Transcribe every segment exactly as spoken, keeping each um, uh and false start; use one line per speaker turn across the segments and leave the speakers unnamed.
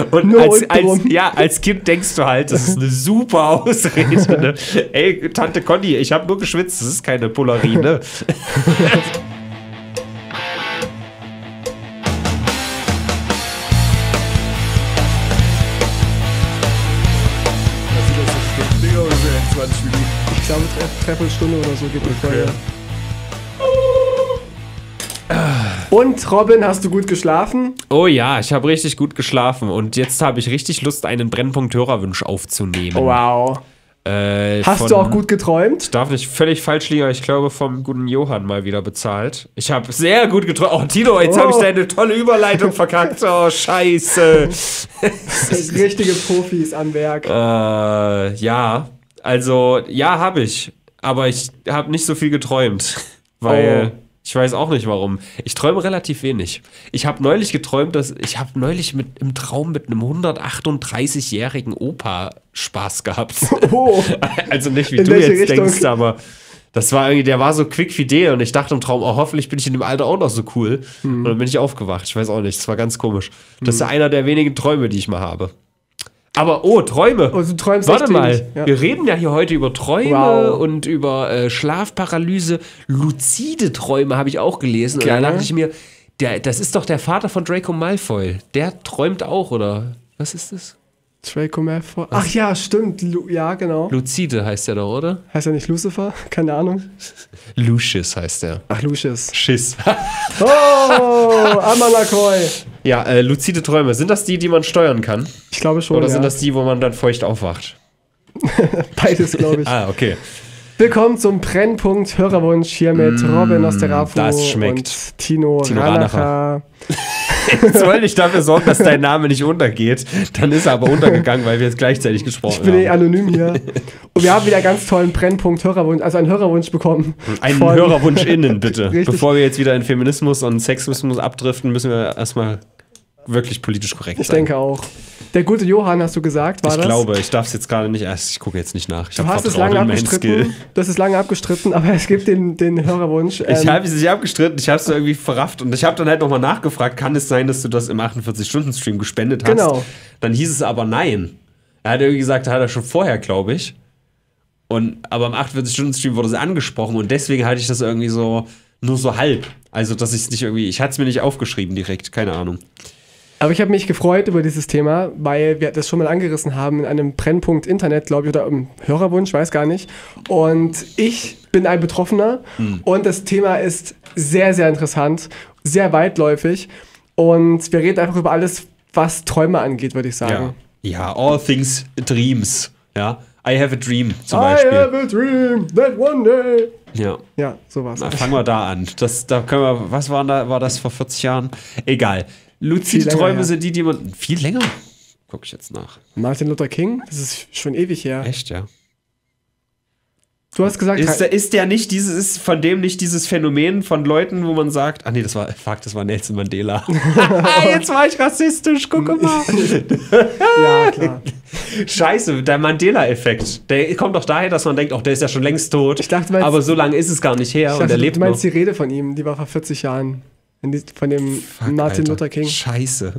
Und Nur als, als, ja, als Kind denkst du halt, das ist eine super Ausrede. Ne? Ey, Tante Conny, ich habe nur geschwitzt, das ist keine Polarie, ne?
Ich glaube, dreiviertel Stunde oder so geht die Folge. Und Robin, hast du gut geschlafen?
Oh ja, ich habe richtig gut geschlafen und jetzt habe ich richtig Lust, einen Brennpunkt-Hörerwunsch aufzunehmen.
Wow.
Äh,
hast
von,
du auch gut geträumt?
Ich darf nicht völlig falsch liegen, aber ich glaube, vom guten Johann mal wieder bezahlt. Ich habe sehr gut geträumt. Oh, Tino, jetzt oh. habe ich deine tolle Überleitung verkackt. Oh, scheiße.
Richtige Profis am Werk.
Äh, ja, also, ja, habe ich. Aber ich habe nicht so viel geträumt, weil... Oh. Ich weiß auch nicht warum. Ich träume relativ wenig. Ich habe neulich geträumt, dass ich habe neulich mit, im Traum mit einem hundertachtunddreißigjährigen Opa Spaß gehabt. Oh. Also nicht wie in du jetzt Richtung? denkst, aber das war irgendwie, der war so quick fidel und ich dachte im Traum, oh, hoffentlich bin ich in dem Alter auch noch so cool. Hm. Und dann bin ich aufgewacht. Ich weiß auch nicht, das war ganz komisch. Das hm. ist einer der wenigen Träume, die ich mal habe. Aber, oh, Träume.
Oh, du träumst
Warte mal,
ja.
wir reden ja hier heute über Träume wow. und über äh, Schlafparalyse. Luzide Träume habe ich auch gelesen. Gerne. Und dann dachte ich mir, der, das ist doch der Vater von Draco Malfoy. Der träumt auch, oder? Was ist das?
Draco Malfoy? Ach ja, stimmt. Lu- ja, genau.
Luzide heißt der doch, oder?
Heißt er nicht Lucifer? Keine Ahnung.
Lucius heißt der.
Ach, Lucius.
Schiss.
Oh, Amanakoi.
Ja, äh, luzide Träume. Sind das die, die man steuern kann?
Ich glaube schon,
Oder
ja.
sind das die, wo man dann feucht aufwacht?
Beides, glaube ich.
Ah, okay.
Willkommen zum Brennpunkt Hörerwunsch hier mit mmh, Robin Osterafo
das schmeckt.
und Tino,
Tino
Ranacher.
Jetzt wollte ich dafür sorgen, dass dein Name nicht untergeht. Dann ist er aber untergegangen, weil wir jetzt gleichzeitig gesprochen haben.
Ich bin eh anonym hier. Und wir haben wieder einen ganz tollen Brennpunkt Hörerwunsch, also einen Hörerwunsch bekommen.
Einen
von
Hörerwunsch innen, bitte.
Richtig.
Bevor wir jetzt wieder in Feminismus und Sexismus abdriften, müssen wir erstmal wirklich politisch korrekt
ich
sein.
Ich denke auch. Der gute Johann, hast du gesagt, war
ich
das?
Ich glaube, ich darf es jetzt gerade nicht, ich gucke jetzt nicht nach. Ich
du hast es lange abgestritten, das ist lange abgestritten, aber es gibt den, den Hörerwunsch.
Ähm, ich habe es nicht abgestritten, ich habe es irgendwie verrafft und ich habe dann halt nochmal nachgefragt, kann es sein, dass du das im achtundvierzig-Stunden-Stream gespendet hast?
Genau.
Dann hieß es aber nein. Er hat irgendwie gesagt, hat er schon vorher, glaube ich. Und, aber im achtundvierzig-Stunden-Stream wurde es angesprochen und deswegen hatte ich das irgendwie so, nur so halb. Also, dass ich es nicht irgendwie, ich hatte es mir nicht aufgeschrieben direkt, keine Ahnung.
Aber ich habe mich gefreut über dieses Thema, weil wir das schon mal angerissen haben in einem Brennpunkt Internet, glaube ich, oder im Hörerwunsch, weiß gar nicht. Und ich bin ein Betroffener hm. und das Thema ist sehr, sehr interessant, sehr weitläufig. Und wir reden einfach über alles, was Träume angeht, würde ich sagen.
Ja. ja, all things dreams. Ja, I have a dream zum Beispiel.
I have a dream that one day.
Ja.
Ja, sowas.
Na, fangen wir da an. Das, da können wir, was war, da, war das vor vierzig Jahren? Egal. Luzide Träume ja. sind die, die man... Viel länger? Guck ich jetzt nach.
Martin Luther King? Das ist schon ewig her.
Echt, ja.
Du hast gesagt...
Ist, ist der nicht dieses... Ist von dem nicht dieses Phänomen von Leuten, wo man sagt... Ach nee, das war... Fuck, das war Nelson Mandela. Jetzt war ich rassistisch, guck mal.
Ja, klar.
Scheiße, der Mandela-Effekt. Der kommt doch daher, dass man denkt, oh, der ist ja schon längst tot.
Ich dachte, meinst,
aber so lange ist es gar nicht her.
Ich
und
dachte,
er lebt
du meinst
noch.
Die Rede von ihm, die war vor vierzig Jahren. Von dem
Fuck,
Martin
Alter.
Luther King.
Scheiße.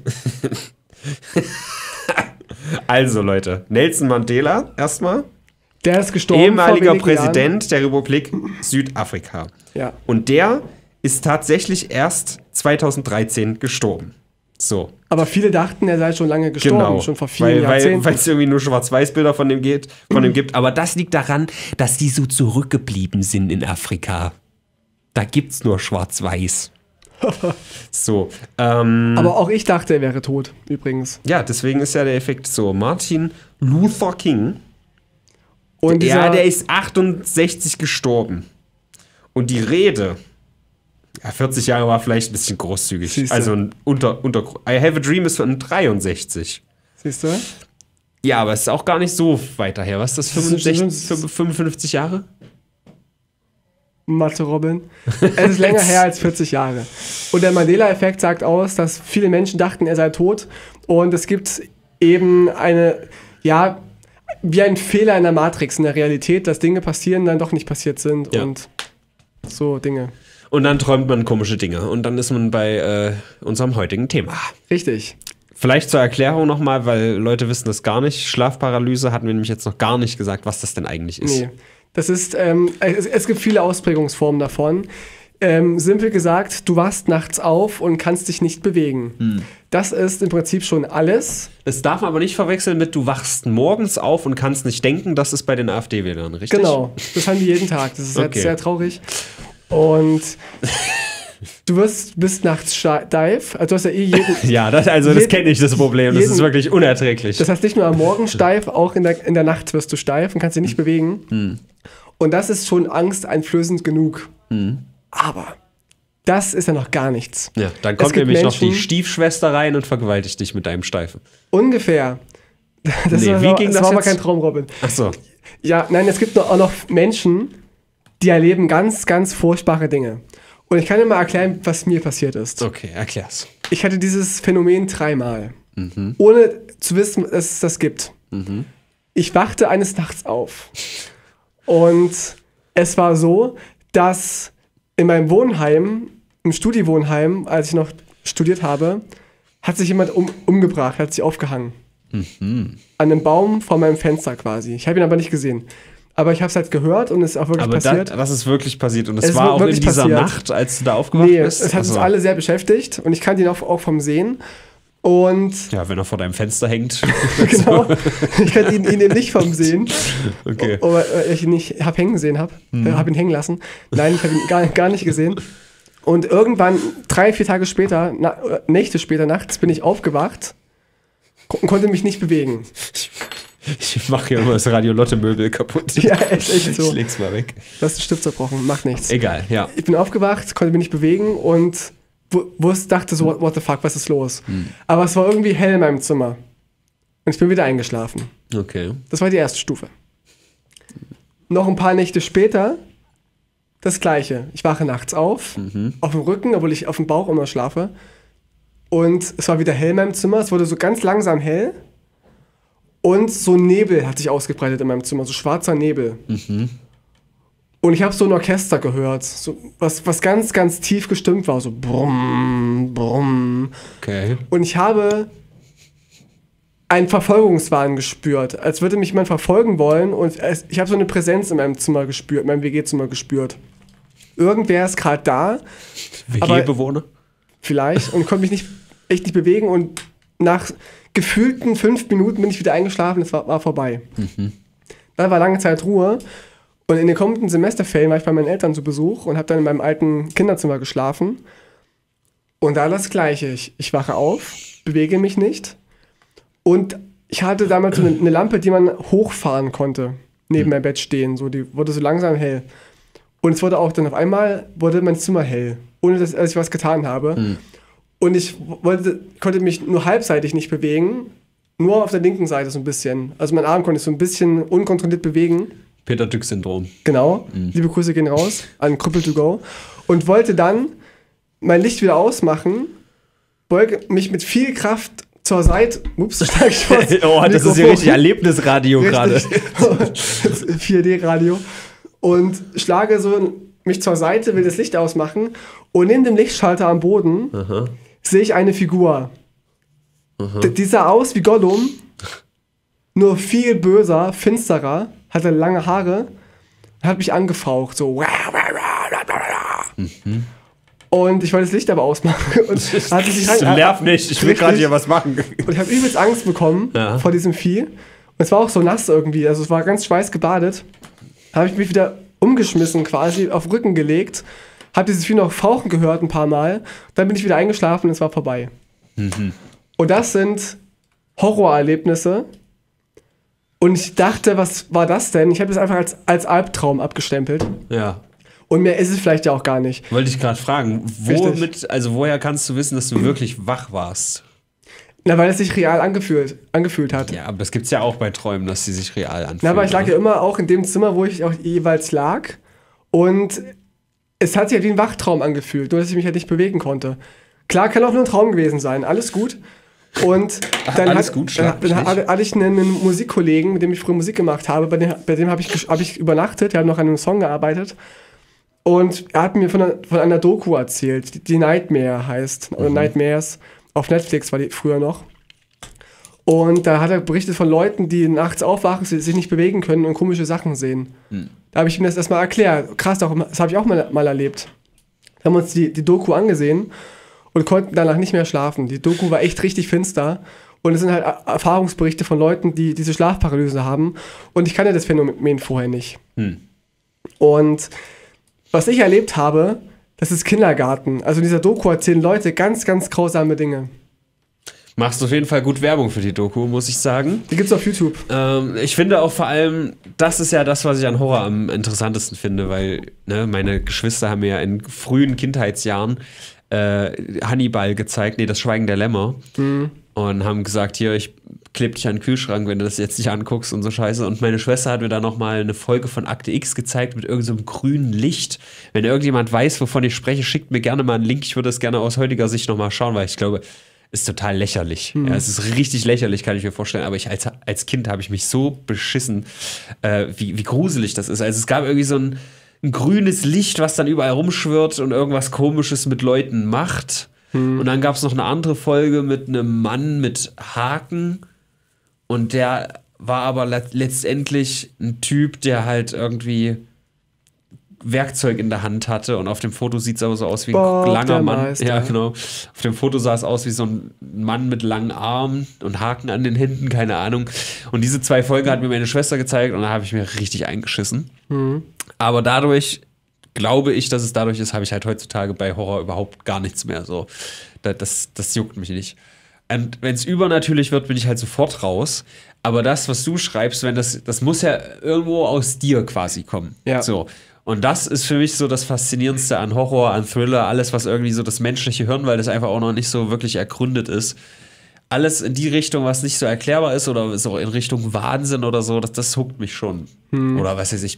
Also, Leute. Nelson Mandela, erstmal.
Der ist gestorben.
Ehemaliger Präsident Jahren. der Republik Südafrika.
Ja.
Und der ist tatsächlich erst zweitausenddreizehn gestorben. So.
Aber viele dachten, er sei schon lange gestorben,
genau.
schon vor vielen
weil,
Jahrzehnten.
Weil es irgendwie nur Schwarz-Weiß-Bilder von dem, geht, von dem gibt. Aber das liegt daran, dass die so zurückgeblieben sind in Afrika. Da gibt's nur Schwarz-Weiß. So. Ähm,
Aber auch ich dachte, er wäre tot, übrigens.
Ja, deswegen ist ja der Effekt so. Martin Luther King.
Und
ja, der ist achtundsechzig gestorben. Und die Rede, ja, vierzig Jahre war vielleicht ein bisschen großzügig.
Siehste.
Also ein unter, unter I Have a Dream ist von dreiundsechzig.
Siehst du?
Ja, aber es ist auch gar nicht so weiter her. Was ist das? fünfundsechzig, fünfundfünfzig Jahre?
Mathe Robin. Es ist länger her als vierzig Jahre. Und der Mandela-Effekt sagt aus, dass viele Menschen dachten, er sei tot. Und es gibt eben eine, ja, wie ein Fehler in der Matrix, in der Realität, dass Dinge passieren, dann doch nicht passiert sind.
Ja.
Und so Dinge.
Und dann träumt man komische Dinge. Und dann ist man bei äh, unserem heutigen Thema.
Richtig.
Vielleicht zur Erklärung nochmal, weil Leute wissen das gar nicht. Schlafparalyse hatten wir nämlich jetzt noch gar nicht gesagt, was das denn eigentlich ist.
Nee, das ist, ähm, es, es gibt viele Ausprägungsformen davon. Ähm, simpel gesagt, du wachst nachts auf und kannst dich nicht bewegen. Hm. Das ist im Prinzip schon alles.
Das darf man aber nicht verwechseln mit, du wachst morgens auf und kannst nicht denken. Das ist bei den AfD-Wählern, richtig?
Genau, das haben die jeden Tag. Das ist
Okay.
jetzt sehr traurig. Und du wirst, bist nachts steif. Also du hast ja eh jeden,
Ja, das, also das
jeden-
kenne ich, das Problem. Das
jeden-
ist wirklich unerträglich.
Das heißt, nicht nur am Morgen steif, auch in der, in der Nacht wirst du steif und kannst dich nicht bewegen.
Hm.
Und das ist schon angsteinflößend genug.
Hm.
Aber das ist ja noch gar nichts.
Ja, dann
Es
kommt
gibt
nämlich noch die
Menschen-
Stiefschwester rein und vergewaltigt dich mit deinem Steifen.
Ungefähr. Das,
Nee,
war,
wie ging
das
das
war aber
jetzt?
kein Traum, Robin.
Ach so.
Ja, nein, es gibt noch, auch noch Menschen, die erleben ganz, ganz furchtbare Dinge. Und ich kann dir mal erklären, was mir passiert ist.
Okay, erklär's.
Ich hatte dieses Phänomen dreimal,
Mhm.
ohne zu wissen, dass es das gibt. Ich wachte eines Nachts auf. Und es war so, dass in meinem Wohnheim, im Studiwohnheim, als ich noch studiert habe, hat sich jemand um, umgebracht, hat sich aufgehangen. An einem Baum vor meinem Fenster quasi. Ich habe ihn aber nicht gesehen. Aber ich habe es halt gehört und es ist auch wirklich
Aber
passiert.
das, das ist wirklich passiert. Und es,
Es ist
war auch in
wirklich
dieser
passiert.
Nacht, als du da aufgewacht
Nee,
bist.
es hat uns
Also,
alle sehr beschäftigt und ich kannte ihn auch, auch vom Sehen. Und
Ja, wenn er vor deinem Fenster hängt.
genau, ich kannte ihn, ihn eben nicht vom Sehen.
Okay.
O- Aber ich ihn nicht hab hängen gesehen habe.
Mhm.
Äh, habe ihn hängen lassen. Nein, ich habe ihn gar, gar nicht gesehen. Und irgendwann, drei, vier Tage später, na, äh, Nächte später nachts, bin ich aufgewacht und konnte mich nicht bewegen.
Ich mache hier immer das Radio-Lotte-Möbel kaputt.
Ja, echt, echt so.
Ich leg's mal weg.
Du hast den Stift zerbrochen, macht nichts.
Egal, ja.
Ich bin aufgewacht, konnte mich nicht bewegen und wu- wusste, dachte so, what, what the fuck, was ist los?
Hm.
Aber es war irgendwie hell in meinem Zimmer. Und ich bin wieder eingeschlafen.
Okay.
Das war die erste Stufe. Noch ein paar Nächte später das gleiche. Ich wache nachts auf,
Mhm.
auf dem Rücken, obwohl ich auf dem Bauch immer schlafe. Und es war wieder hell in meinem Zimmer. Es wurde so ganz langsam hell. Und so Nebel hat sich ausgebreitet in meinem Zimmer, so schwarzer Nebel.
Mhm.
Und ich habe so ein Orchester gehört, so was, was ganz, ganz tief gestimmt war, so brumm, brumm.
Okay.
Und ich habe einen Verfolgungswahn gespürt, als würde mich jemand verfolgen wollen. Und es, ich habe so eine Präsenz in meinem Zimmer gespürt, in meinem W G-Zimmer gespürt. Irgendwer ist gerade da,
W
Aber-
G-Bewohner?
vielleicht, und konnte mich nicht, echt nicht bewegen. Und nach gefühlten fünf Minuten bin ich wieder eingeschlafen, es war, war vorbei. Dann war lange Zeit Ruhe. Und in den kommenden Semesterferien war ich bei meinen Eltern zu Besuch und habe dann in meinem alten Kinderzimmer geschlafen. Und da das Gleiche. Ich, ich wache auf, bewege mich nicht. Und ich hatte damals so eine, eine Lampe, die man hochfahren konnte, neben meinem Bett stehen. So, die wurde so langsam hell. Und es wurde auch dann auf einmal, wurde mein Zimmer hell, ohne dass, dass ich was getan habe.
Mhm.
Und ich wollte, konnte mich nur halbseitig nicht bewegen, nur auf der linken Seite so ein bisschen. Also mein Arm konnte ich so ein bisschen unkontrolliert bewegen.
Peter Dück-Syndrom.
Genau, liebe Grüße gehen raus an Krüppel to go. Und wollte dann mein Licht wieder ausmachen, beuge mich mit viel Kraft zur Seite. Ups, schlag ich was.
Oh, das ist ja richtig Erlebnisradio gerade.
vier D-Radio. Und schlage so mich zur Seite, will das Licht ausmachen. Und in dem Lichtschalter am Boden
Aha.
sehe ich eine Figur. D- Die sah aus wie Gollum, nur viel böser, finsterer, hatte lange Haare, hat mich angefaucht, so. Und ich wollte das Licht aber ausmachen. Und hat sich rein,
Nerv nicht, ich will gerade hier was machen.
Und ich habe übelst Angst bekommen
Ja.
vor diesem Vieh. Und es war auch so nass irgendwie, also es war ganz schweißgebadet. Habe ich mich wieder umgeschmissen quasi, auf den Rücken gelegt, habe dieses Vieh noch fauchen gehört ein paar Mal, dann bin ich wieder eingeschlafen und es war vorbei. Und das sind Horrorerlebnisse. Und ich dachte, was war das denn? Ich habe das einfach als, als Albtraum abgestempelt.
Ja.
Und mehr ist es vielleicht ja auch gar nicht.
Wollte ich gerade fragen, womit, also woher kannst du wissen, dass du wirklich wach warst?
Na, weil es sich real angefühlt, angefühlt hat.
Ja, aber das gibt's ja auch bei Träumen, dass sie sich real anfühlen.
Na, aber ich lag
oder?
ja immer auch in dem Zimmer, wo ich auch jeweils lag. Und es hat sich ja wie ein Wachtraum angefühlt, nur dass ich mich halt nicht bewegen konnte. Klar, kann auch nur ein Traum gewesen sein, alles gut. Und dann,
Alles
hat,
gut,
dann,
schlag mich
dann
nicht.
hatte hatte ich einen, einen Musikkollegen, mit dem ich früher Musik gemacht habe, bei dem, bei dem habe ich, gesch- hab ich übernachtet, wir haben noch an einem Song gearbeitet. Und er hat mir von einer, von einer Doku erzählt, die, die Nightmare heißt, oder
Mhm.
Nightmares. Auf Netflix war die früher noch. Und da hat er berichtet von Leuten, die nachts aufwachen, sich nicht bewegen können und komische Sachen sehen. Hm. Da habe ich ihm das erstmal erklärt. Krass, das habe ich auch mal, mal erlebt. Da haben wir uns die, die Doku angesehen und konnten danach nicht mehr schlafen. Die Doku war echt richtig finster. Und es sind halt Erfahrungsberichte von Leuten, die diese Schlafparalyse haben. Und ich kannte das Phänomen vorher nicht. Hm. Und was ich erlebt habe, das ist Kindergarten. Also in dieser Doku erzählen Leute ganz, ganz grausame Dinge.
Machst auf jeden Fall gut Werbung für die Doku, muss ich sagen.
Die gibt's auf YouTube.
Ähm, ich finde auch vor allem, das ist ja das, was ich an Horror am interessantesten finde, weil ne, meine Geschwister haben mir ja in frühen Kindheitsjahren äh, Hannibal gezeigt, nee, das Schweigen der Lämmer. Mhm. Und haben gesagt, hier, ich kleb dich an den Kühlschrank, wenn du das jetzt nicht anguckst und so Scheiße. Und meine Schwester hat mir da nochmal eine Folge von Akte X gezeigt mit irgendeinem so grünen Licht. Wenn irgendjemand weiß, wovon ich spreche, schickt mir gerne mal einen Link. Ich würde das gerne aus heutiger Sicht nochmal schauen, weil ich glaube, ist total lächerlich. Mhm. Ja, es ist richtig lächerlich, kann ich mir vorstellen. Aber ich als, als Kind habe ich mich so beschissen, äh, wie, wie gruselig das ist. Also es gab irgendwie so ein, ein grünes Licht, was dann überall rumschwirrt und irgendwas Komisches mit Leuten macht. Mhm. Und dann gab es noch eine andere Folge mit einem Mann mit Haken. Und der war aber let- letztendlich ein Typ, der halt irgendwie Werkzeug in der Hand hatte und auf dem Foto sieht es aber so aus wie
Bob,
ein langer Mann.
Meister.
Ja, genau. Auf dem Foto sah es aus wie so ein Mann mit langen Armen und Haken an den Händen, keine Ahnung. Und diese zwei Folgen hat mir meine Schwester gezeigt und da habe ich mir richtig eingeschissen. Mhm. Aber dadurch, glaube ich, dass es dadurch ist, habe ich halt heutzutage bei Horror überhaupt gar nichts mehr. So, das, das, das juckt mich nicht. Und wenn es übernatürlich wird, bin ich halt sofort raus. Aber das, was du schreibst, wenn das, das muss ja irgendwo aus dir quasi kommen.
Ja.
So. Und das ist für mich so das Faszinierendste an Horror, an Thriller, alles, was irgendwie so das menschliche Hirn, weil das einfach auch noch nicht so wirklich ergründet ist. Alles in die Richtung, was nicht so erklärbar ist oder so in Richtung Wahnsinn oder so, das, das huckt mich schon. Hm. Oder was weiß ich,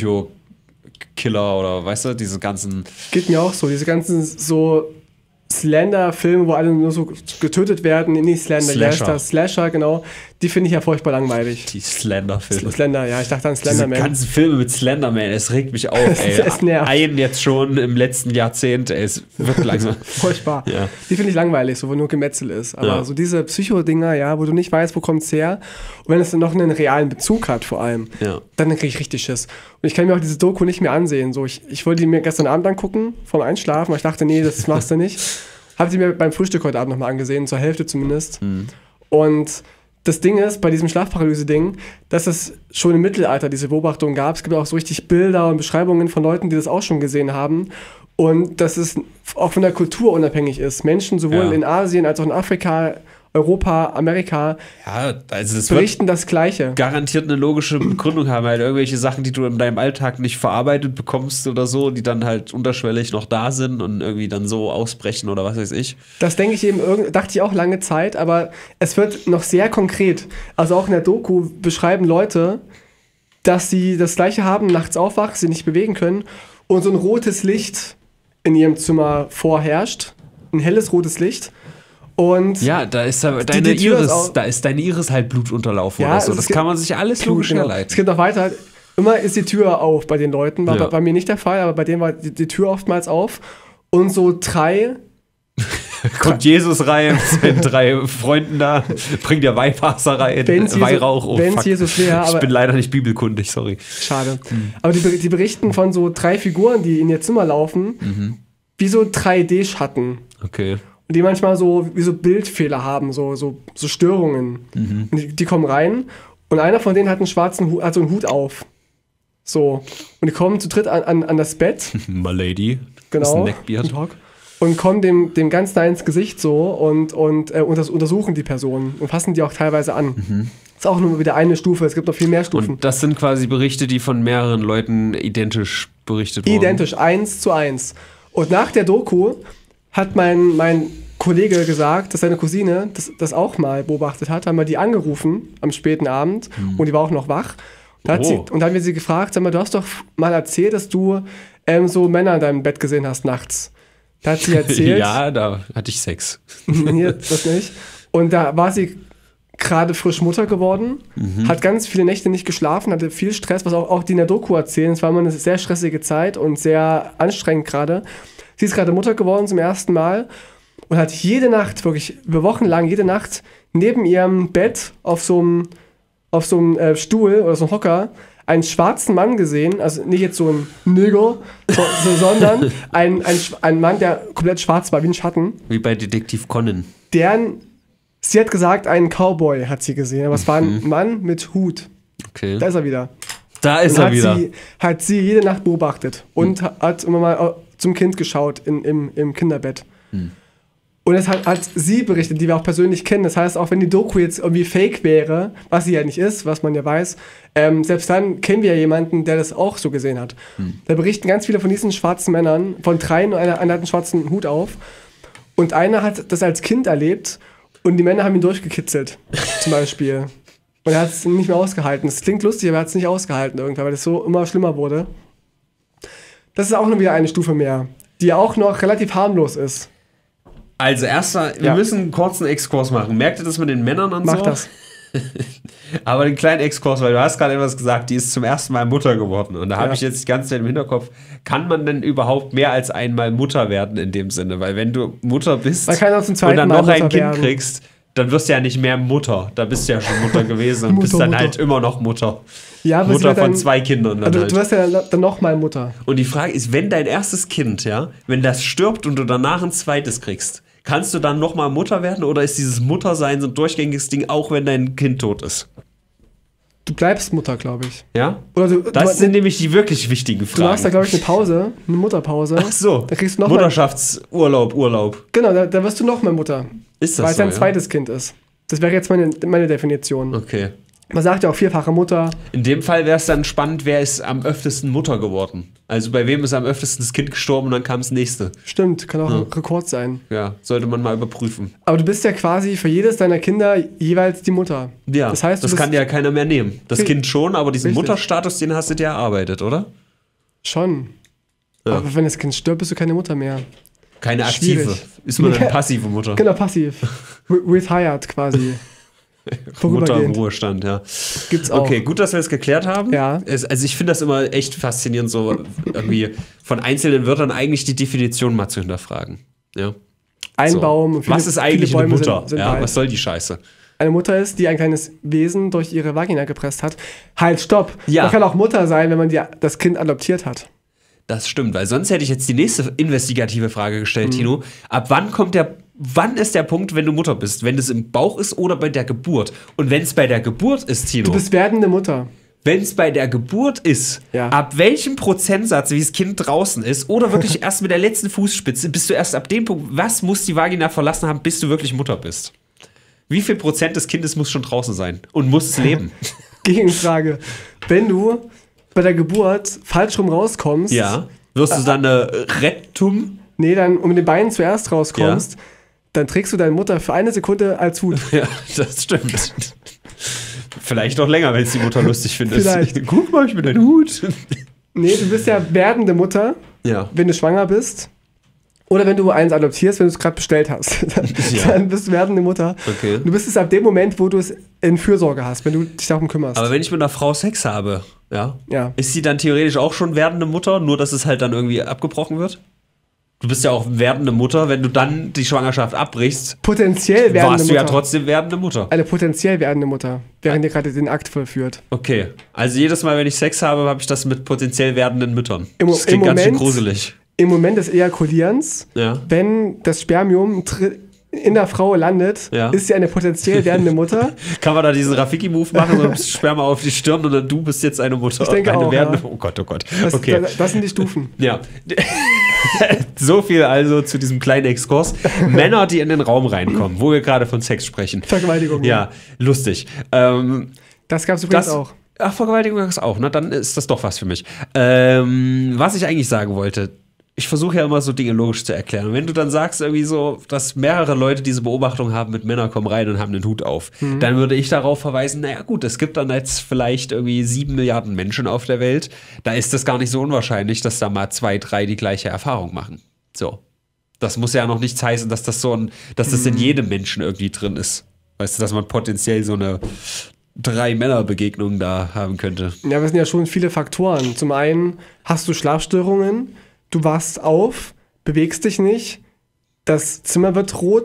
Psycho-Killer oder weißt du, diese ganzen...
Geht mir auch so, diese ganzen so Slender-Filme, wo alle nur so getötet werden, nicht Slender,
Slasher.
ja, Slasher, genau, die finde ich ja furchtbar langweilig.
Die Slender-Filme.
Slender, ja, ich dachte an Slenderman.
Diese ganzen Filme mit Slenderman, es regt mich auf, ey.
Es nervt.
Einen jetzt schon im letzten Jahrzehnt, ey, es wird langsam.
Furchtbar.
Ja.
Die finde ich langweilig, so wo nur Gemetzel ist. Aber
Ja.
so diese Psycho-Dinger, ja, wo du nicht weißt, wo kommt's her. Und wenn es dann noch einen realen Bezug hat, vor allem,
Ja.
dann kriege ich richtig Schiss. Und ich kann mir auch diese Doku nicht mehr ansehen. So, ich, ich wollte die mir gestern Abend angucken, vorm Einschlafen, aber ich dachte, nee, das machst du nicht. Habe sie mir beim Frühstück heute Abend nochmal angesehen, zur Hälfte zumindest. Mhm. Und das Ding ist, bei diesem Schlafparalyse-Ding, dass es schon im Mittelalter diese Beobachtung gab. Es gibt auch so richtig Bilder und Beschreibungen von Leuten, die das auch schon gesehen haben. Und dass es auch von der Kultur unabhängig ist. Menschen sowohl
Ja.
in Asien als auch in Afrika, Europa, Amerika
Ja, also das
berichten das Gleiche.
garantiert eine logische Begründung haben, halt irgendwelche Sachen, die du in deinem Alltag nicht verarbeitet bekommst oder so, die dann halt unterschwellig noch da sind und irgendwie dann so ausbrechen oder was weiß ich.
Das denke ich eben, irgend- dachte ich auch lange Zeit, aber es wird noch sehr konkret. Also auch in der Doku beschreiben Leute, dass sie das Gleiche haben, nachts aufwachen, sie nicht bewegen können und so ein rotes Licht in ihrem Zimmer vorherrscht. Ein helles rotes Licht. Und
Ja, da ist da deine
die Tür ist
Iris,
auch-
da ist deine Iris halt Blutunterlaufen
Ja,
oder so.
es
Das
gibt-
kann man sich alles
Blut,
logisch
genau.
herleiten.
Es geht noch weiter. Immer ist die Tür auf bei den Leuten. War
Ja.
bei, bei mir nicht der Fall, aber bei denen war die, die Tür oftmals auf. Und so drei,
Kommt Jesus rein mit seinen drei Freunden da, bringt der Weihwasser rein,
Wenn's Jesus-
Weihrauch. Oh,
wenn's
fuck.
Jesus wäre,
ich
aber-
bin leider nicht bibelkundig, sorry.
schade. Aber die, ber- die berichten von so drei Figuren, die in ihr Zimmer laufen, wie so drei D-Schatten.
Okay.
Und die manchmal so wie so Bildfehler haben, so, so, so Störungen. Und die, die kommen rein und einer von denen hat einen schwarzen Hut, hat so einen Hut auf. So. Und die kommen zu dritt an, an, an das Bett.
My Lady.
Genau.
Das ist ein Neckbeard.
Guten Tag. Und kommen dem, dem ganz nah ins Gesicht so und, und äh, unters- untersuchen die Person und fassen die auch teilweise an.
Mhm.
Das ist auch nur wieder eine Stufe, es gibt noch viel mehr Stufen.
Und das sind quasi Berichte, die von mehreren Leuten identisch berichtet wurden.
Identisch, eins zu eins. Und nach der Doku hat mein, mein Kollege gesagt, dass seine Cousine das, das auch mal beobachtet hat, haben wir die angerufen am späten Abend und die war auch noch wach. Und, hat
Oh.
sie, und dann haben wir sie gefragt, sag mal, du hast doch mal erzählt, dass du ähm, so Männer in deinem Bett gesehen hast nachts. Da hat sie erzählt.
Ja, da hatte ich Sex.
Hier, das nicht. Und da war sie gerade frisch Mutter geworden, hat ganz viele Nächte nicht geschlafen, hatte viel Stress, was auch, auch die in der Doku erzählen. Es war immer eine sehr stressige Zeit und sehr anstrengend gerade. Sie ist gerade Mutter geworden zum ersten Mal und hat jede Nacht, wirklich über Wochen lang, jede Nacht neben ihrem Bett auf so einem auf so einem äh, Stuhl oder so einem Hocker einen schwarzen Mann gesehen, also nicht jetzt so ein Nigger, so, so, sondern ein, ein, ein Mann, der komplett schwarz war, wie ein Schatten.
Wie bei Detektiv Conan.
Deren, sie hat gesagt, einen Cowboy hat sie gesehen, aber es war ein Mann mit Hut.
Okay.
Da ist er wieder.
Da ist
Und
er
hat
wieder.
Sie, hat sie jede Nacht beobachtet und hm. hat immer mal zum Kind geschaut in, im, im Kinderbett. Hm. Und das hat, hat sie berichtet, die wir auch persönlich kennen. Das heißt, auch wenn die Doku jetzt irgendwie fake wäre, was sie ja nicht ist, was man ja weiß, ähm, selbst dann kennen wir ja jemanden, der das auch so gesehen hat. Hm. Da berichten ganz viele von diesen schwarzen Männern, von dreien, und einer, einer hat einen schwarzen Hut auf. Und einer hat das als Kind erlebt und die Männer haben ihn durchgekitzelt, zum Beispiel. Und er hat es nicht mehr ausgehalten. Das klingt lustig, aber er hat es nicht ausgehalten irgendwann, weil das so immer schlimmer wurde. Das ist auch noch wieder eine Stufe mehr, die auch noch relativ harmlos ist.
Also erstmal, wir
Ja.
müssen einen kurzen Exkurs machen. Merkt ihr das mit den Männern und
Mach
so?
das.
Aber den kleinen Exkurs, weil du hast gerade etwas gesagt, die ist zum ersten Mal Mutter geworden. Und da habe
Ja.
ich jetzt die ganze Zeit im Hinterkopf, kann man denn überhaupt mehr als einmal Mutter werden in dem Sinne? Weil wenn du Mutter bist
Man kann auch zum
und
zweiten
dann
Mal
noch ein
Mutter
Kind
werden.
kriegst, dann wirst du ja nicht mehr Mutter. Da bist du ja schon Mutter gewesen und
Mutter,
bist dann
Mutter.
halt immer noch Mutter.
Ja, aber sie
Mutter
wird
von
dann-
zwei Kindern dann
Also,
halt.
du wirst ja dann nochmal Mutter.
Und die Frage ist, wenn dein erstes Kind, ja, wenn das stirbt und du danach ein zweites kriegst, kannst du dann nochmal Mutter werden oder ist dieses Muttersein so ein durchgängiges Ding, auch wenn dein Kind tot ist?
Du bleibst Mutter, glaube ich.
Ja?
Oder du,
Das
du,
sind nämlich die wirklich wichtigen
du
Fragen.
machst da, glaube ich, eine Pause, eine Mutterpause.
Ach so,
Da kriegst du noch mal,
Mutterschaftsurlaub, Urlaub.
genau, da, da wirst du nochmal Mutter.
Ist das
Weil es
so,
dein
ja?
zweites Kind ist. Das wäre jetzt meine, meine Definition.
Okay.
Man sagt ja auch vierfache Mutter.
In dem Fall wäre es dann spannend, wer ist am öftesten Mutter geworden? Also bei wem ist am öftesten das Kind gestorben und dann kam das nächste?
Stimmt, kann auch ein Rekord sein.
Ja, sollte man mal überprüfen.
Aber du bist ja quasi für jedes deiner Kinder jeweils die Mutter.
Ja,
das heißt, du
das
bist
kann ja keiner mehr nehmen. Das
Richtig.
Kind schon, aber diesen
Richtig.
Mutterstatus, den hast du dir erarbeitet, oder?
schon.
Ja.
Aber wenn das Kind stirbt, bist du keine Mutter mehr.
Keine aktive.
Schwierig.
Ist man eine
Ja.
passive Mutter.
Genau, passiv. Re retired quasi.
Mutter im
Vorübergehend.
Ruhestand, ja.
Gibt's auch.
Okay, gut, dass wir es geklärt haben.
Ja.
Es, also ich finde das immer echt faszinierend, so irgendwie von einzelnen Wörtern eigentlich die Definition mal zu hinterfragen. Ja.
Ein
So.
Baum. und viele-
Was ist
viele
eigentlich eine
Bäume
Mutter?
Sind, sind
ja,
alt.
was soll die Scheiße?
Eine Mutter ist, die ein kleines Wesen durch ihre Vagina gepresst hat. Halt, stopp.
Ja.
Man kann auch Mutter sein, wenn man die, das Kind adoptiert hat.
Das stimmt, weil sonst hätte ich jetzt die nächste investigative Frage gestellt,
Mhm.
Tino. Ab wann kommt der, wann ist der Punkt, wenn du Mutter bist? Wenn es im Bauch ist oder bei der Geburt? Und wenn es bei der Geburt ist, Tino,
Du bist werdende Mutter.
wenn es bei der Geburt ist,
Ja.
ab welchem Prozentsatz, wie das Kind draußen ist, oder wirklich erst mit der letzten Fußspitze, bist du erst ab dem Punkt, was muss die Vagina verlassen haben, bis du wirklich Mutter bist? Wie viel Prozent des Kindes muss schon draußen sein und muss es leben?
Gegenfrage. Wenn du bei der Geburt falsch rum rauskommst,
Ja. Wirst du dann eine Rettum?
nee, dann um mit den Beinen zuerst rauskommst, dann trägst du deine Mutter für eine Sekunde als Hut.
Ja, das stimmt. Vielleicht noch länger, wenn es die Mutter lustig findet.
Vielleicht.
Guck mal, ich bin ein Hut.
Nee, du bist ja werdende Mutter,
Ja.
wenn du schwanger bist. Oder wenn du eins adoptierst, wenn du es gerade bestellt hast. Dann,
Ja.
dann bist du werdende Mutter.
Okay.
Du bist es ab dem Moment, wo du es in Fürsorge hast, wenn du dich darum kümmerst.
Aber wenn ich mit einer Frau Sex habe, ja,
Ja.
ist sie dann theoretisch auch schon werdende Mutter, nur dass es halt dann irgendwie abgebrochen wird? Du bist ja auch werdende Mutter, wenn du dann die Schwangerschaft abbrichst,
Potenziell werdende
warst du
Mutter.
ja trotzdem werdende Mutter.
Eine potenziell werdende Mutter, während ihr gerade den Akt vollführt.
Okay, also jedes Mal, wenn ich Sex habe, habe ich das mit potenziell werdenden Müttern.
Im-
das klingt
im
ganz schön
Moment-
gruselig.
Im Moment des Ejakulierens,
Ja.
wenn das Spermium tr- in der Frau landet,
Ja.
ist sie eine potenziell werdende Mutter.
Kann man da diesen Rafiki-Move machen, so ein Sperma auf die Stirn und dann du bist jetzt eine Mutter.
Ich denke
eine
auch,
werdende,
ja.
Oh Gott, oh Gott.
Das,
Okay.
das, das sind die Stufen.
Ja. So viel also zu diesem kleinen Exkurs. Männer, die in den Raum reinkommen, wo wir gerade von Sex sprechen.
Vergewaltigung.
Ja, lustig. Ähm,
Das gab es übrigens
das
auch.
Ach, Vergewaltigung ist auch, ne? Dann ist das doch was für mich. Ähm, was ich eigentlich sagen wollte, ich versuche ja immer so Dinge logisch zu erklären. Und wenn du dann sagst, irgendwie so, dass mehrere Leute diese Beobachtung haben mit Männer kommen rein und haben den Hut auf,
Mhm.
dann würde ich darauf verweisen, naja gut, es gibt dann jetzt vielleicht irgendwie sieben Milliarden Menschen auf der Welt. Da ist das gar nicht so unwahrscheinlich, dass da mal zwei, drei die gleiche Erfahrung machen. So. Das muss ja noch nichts heißen, dass das so ein, dass das
Mhm.
in jedem Menschen irgendwie drin ist. Weißt du, dass man potenziell so eine Drei-Männer-Begegnung da haben könnte.
Ja, aber es sind ja schon viele Faktoren. Zum einen hast du Schlafstörungen, du wachst auf, bewegst dich nicht, das Zimmer wird rot,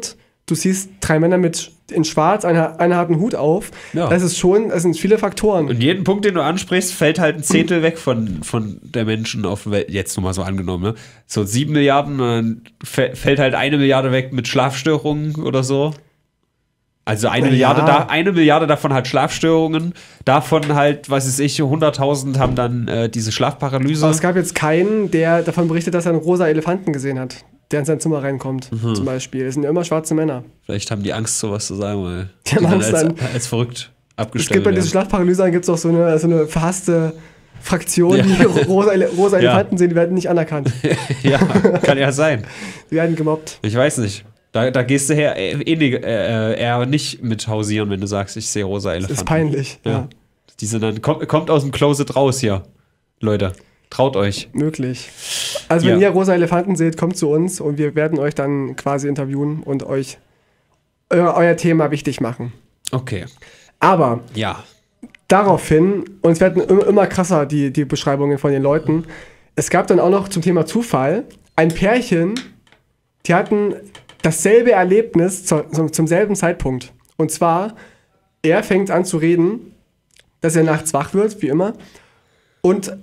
du siehst drei Männer mit in Schwarz, einer, einer hat einen Hut auf.
Ja.
Das ist schon, das sind viele Faktoren.
Und jeden Punkt, den du ansprichst, fällt halt ein Zehntel weg von, von der Menschen auf der Welt. Jetzt nur mal so angenommen, ne? So sieben Milliarden, dann fällt halt eine Milliarde weg mit Schlafstörungen oder so. Also eine,
Na
Milliarde,
ja.
da, eine Milliarde davon hat Schlafstörungen. Davon halt, was weiß ich, hunderttausend haben dann äh, diese Schlafparalyse.
Aber es gab jetzt keinen, der davon berichtet, dass er einen rosa Elefanten gesehen hat, der in sein Zimmer reinkommt,
Mhm.
zum Beispiel. Es sind ja immer schwarze Männer.
Vielleicht haben die Angst, sowas zu sagen, weil
Die haben
dann
Angst
als,
dann-
als verrückt
Es
abgestellt
gibt bei diesen
werden.
Schlafparalysen gibt es auch so eine, so eine verhasste Fraktion,
Ja.
die rosa, Ele- rosa
Ja.
Elefanten sehen, die werden nicht anerkannt.
Ja, kann ja sein.
Die werden gemobbt.
Ich weiß nicht. Da, da gehst du her, äh, eh, nicht- äh, eher nicht mit hausieren, wenn du sagst, ich sehe rosa
Das
Elefanten.
ist peinlich. Ja.
Ja. Die sind dann, kommt, kommt aus dem Closet raus hier. Leute, traut euch.
Möglich. Also wenn
Ja.
ihr rosa Elefanten seht, kommt zu uns und wir werden euch dann quasi interviewen und euch euer, euer Thema wichtig machen.
Okay.
Aber
Ja.
daraufhin, und es werden immer, immer krasser, die, die Beschreibungen von den Leuten, es gab dann auch noch zum Thema Zufall ein Pärchen, die hatten dasselbe Erlebnis zu, zum, zum selben Zeitpunkt. Und zwar, er fängt an zu reden, dass er nachts wach wird, wie immer, und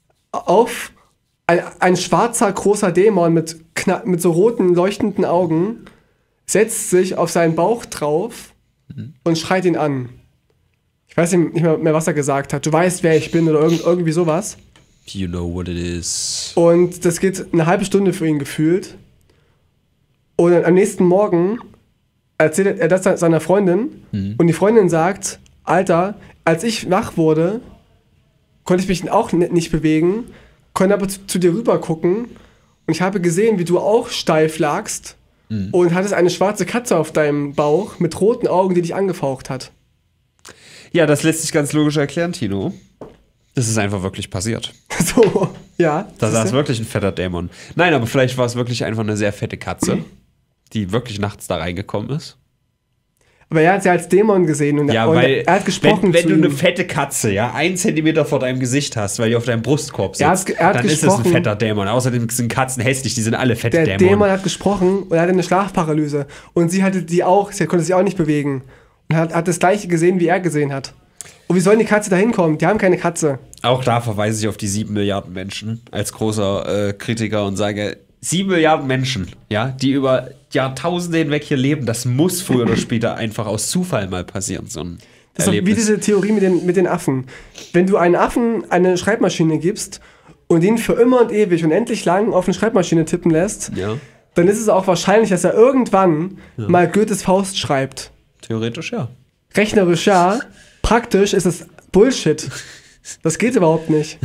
auf ein, ein schwarzer, großer Dämon mit, kna- mit so roten, leuchtenden Augen setzt sich auf seinen Bauch drauf und schreit ihn an. Ich weiß nicht mehr, mehr, was er gesagt hat. Du weißt, wer ich bin oder irgend, irgendwie sowas.
You know what it is.
Und das geht eine halbe Stunde für ihn gefühlt. Und dann am nächsten Morgen erzählt er das seiner Freundin.
Mhm.
Und die Freundin sagt, Alter, als ich wach wurde, konnte ich mich auch n- nicht bewegen, konnte aber zu, zu dir rüber gucken. Und ich habe gesehen, wie du auch steif lagst
Mhm.
und hattest eine schwarze Katze auf deinem Bauch mit roten Augen, die dich angefaucht hat.
Ja, das lässt sich ganz logisch erklären, Tino. Das ist einfach wirklich passiert.
So, ja.
Da saß
siehste?
wirklich ein fetter Dämon. Nein, aber vielleicht war es wirklich einfach eine sehr fette Katze, die wirklich nachts da reingekommen ist.
Aber er hat sie als Dämon gesehen und,
Ja,
und
weil
er hat gesprochen
wenn, wenn
zu
du
ihm.
eine fette Katze, ja, einen Zentimeter vor deinem Gesicht hast, weil die auf deinem Brustkorb
Er hat
sitzt,
ge- er hat
dann ist das ein
gesprochen.
fetter Dämon. Außerdem sind Katzen hässlich, die sind alle fette
Der
Dämonen.
Dämon hat gesprochen und er hatte eine Schlafparalyse. Und sie hatte die auch, sie konnte sich auch nicht bewegen. Und hat, hat das gleiche gesehen, wie er gesehen hat. Und wie soll die Katze da hinkommen? Die haben keine Katze.
Auch da verweise ich auf die sieben Milliarden Menschen als großer äh, Kritiker und sage, sieben Milliarden Menschen, ja, die über Jahrtausende hinweg hier leben, das muss früher oder später einfach aus Zufall mal passieren, so ein
Das ist doch wie
Erlebnis.
diese Theorie mit den, mit den Affen. Wenn du einen Affen eine Schreibmaschine gibst und ihn für immer und ewig und endlich lang auf eine Schreibmaschine tippen lässt,
Ja,
dann ist es auch wahrscheinlich, dass er irgendwann mal Goethes Faust schreibt.
theoretisch ja.
Rechnerisch ja, praktisch ist es Bullshit. Das geht überhaupt nicht.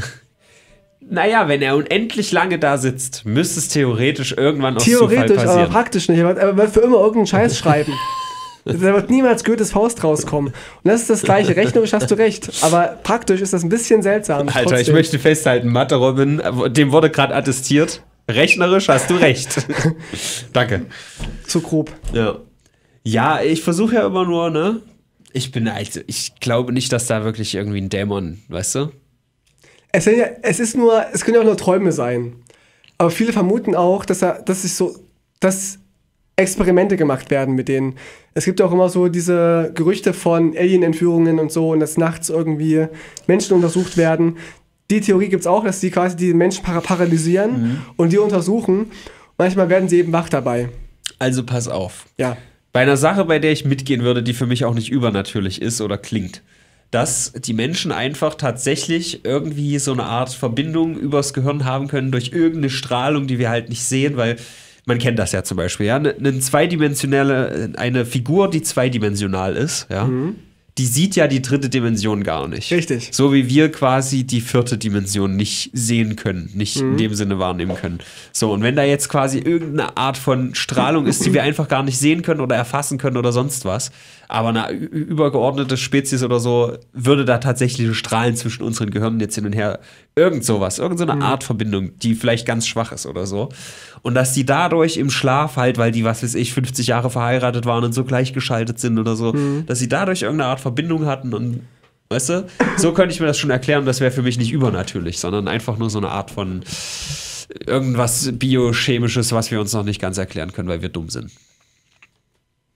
Naja, wenn er unendlich lange da sitzt, müsste es theoretisch irgendwann aus Zufall
Theoretisch, aber
passieren.
praktisch nicht. Er wird, er wird für immer irgendeinen Scheiß schreiben. Da wird niemals Goethes Faust rauskommen. Und das ist das Gleiche. Rechnerisch hast du recht. Aber praktisch ist das ein bisschen seltsam.
Alter,
trotzdem.
ich möchte festhalten, Mathe Robin, dem wurde gerade attestiert. Rechnerisch hast du recht. Danke.
Zu grob.
Ja. Ja, ich versuche ja immer nur, ne? Ich bin also, ich glaube nicht, dass da wirklich irgendwie ein Dämon, weißt du?
Es, sind ja, es ist nur, es können ja auch nur Träume sein. Aber viele vermuten auch, dass er, dass sich so, dass Experimente gemacht werden mit denen. Es gibt ja auch immer so diese Gerüchte von Alien-Entführungen und so und dass nachts irgendwie Menschen untersucht werden. Die Theorie gibt es auch, dass die quasi die Menschen para paralysieren
Mhm.
und die untersuchen. Manchmal werden sie eben wach dabei.
Also pass auf.
Ja.
Bei einer Sache, bei der ich mitgehen würde, die für mich auch nicht übernatürlich ist oder klingt, dass die Menschen einfach tatsächlich irgendwie so eine Art Verbindung übers Gehirn haben können durch irgendeine Strahlung, die wir halt nicht sehen, weil man kennt das ja zum Beispiel, ja, eine, eine zweidimensionale, eine Figur, die zweidimensional ist, ja, die sieht ja die dritte Dimension gar nicht.
Richtig.
So wie wir quasi die vierte Dimension nicht sehen können, nicht in dem Sinne wahrnehmen können. So, und wenn da jetzt quasi irgendeine Art von Strahlung ist, die wir einfach gar nicht sehen können oder erfassen können oder sonst was, aber eine ü- übergeordnete Spezies oder so, würde da tatsächlich Strahlen zwischen unseren Gehirnen jetzt hin und her, irgend sowas, irgend so eine Art Verbindung, die vielleicht ganz schwach ist oder so. Und dass die dadurch im Schlaf halt, weil die, was weiß ich, fünfzig Jahre verheiratet waren und so gleichgeschaltet sind oder so, dass sie dadurch irgendeine Art Verbindung hatten und, weißt du, so könnte ich mir das schon erklären, das wäre für mich nicht übernatürlich, sondern einfach nur so eine Art von irgendwas Biochemisches, was wir uns noch nicht ganz erklären können, weil wir dumm sind.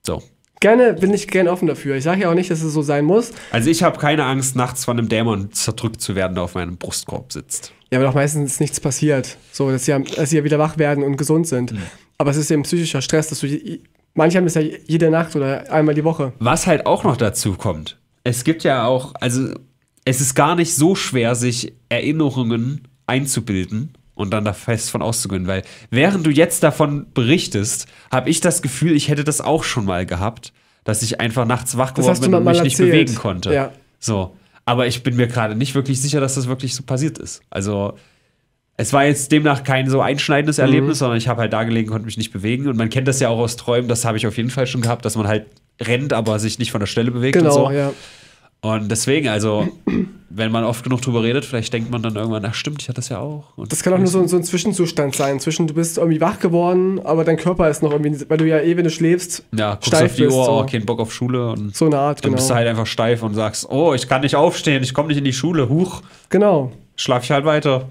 So.
Gerne, bin ich gerne offen dafür. Ich sage ja auch nicht, dass es so sein muss.
Also ich habe keine Angst, nachts von einem Dämon zerdrückt zu werden, der auf meinem Brustkorb sitzt.
Ja, aber doch meistens ist nichts passiert. So, dass sie, ja- dass sie ja wieder wach werden und gesund sind.
Mhm.
Aber es ist eben psychischer Stress, dass du, je- manche haben das ja jede Nacht oder einmal die Woche.
Was halt auch noch dazu kommt, es gibt ja auch, also es ist gar nicht so schwer, sich Erinnerungen einzubilden und dann da fest von auszugehen, weil während du jetzt davon berichtest, habe ich das Gefühl, ich hätte das auch schon mal gehabt, dass ich einfach nachts wach
Das
geworden
hast du
bin
mal-
und
mal
mich nicht
erzählt.
bewegen konnte.
Ja.
So, aber ich bin mir gerade nicht wirklich sicher, dass das wirklich so passiert ist. Also es war jetzt demnach kein so einschneidendes Erlebnis, sondern ich habe halt da gelegen, konnte mich nicht bewegen. Und man kennt das ja auch aus Träumen, das habe ich auf jeden Fall schon gehabt, dass man halt rennt, aber sich nicht von der Stelle bewegt und
Genau,
so.
ja.
Und deswegen, also, wenn man oft genug drüber redet, vielleicht denkt man dann irgendwann, ach stimmt, ich hatte das ja auch. Und
Das kann auch nur so, so ein Zwischenzustand sein. Zwischen, du bist irgendwie wach geworden, aber dein Körper ist noch irgendwie, weil du ja eh, wenn du schläfst,
ja, guckst
steif
auf die
bist,
Uhr,
so.
oh, kein Bock auf Schule. Und
So eine Art,
dann
genau.
bist du halt einfach steif und sagst, oh, ich kann nicht aufstehen, ich komme nicht in die Schule, huch,
Genau.
schlaf ich halt weiter.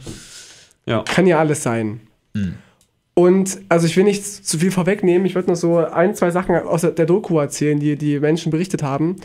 Ja.
Kann ja alles sein.
Hm.
Und, also ich will nicht zu viel vorwegnehmen, ich würde noch so ein, zwei Sachen aus der der Doku erzählen, die die Menschen berichtet haben,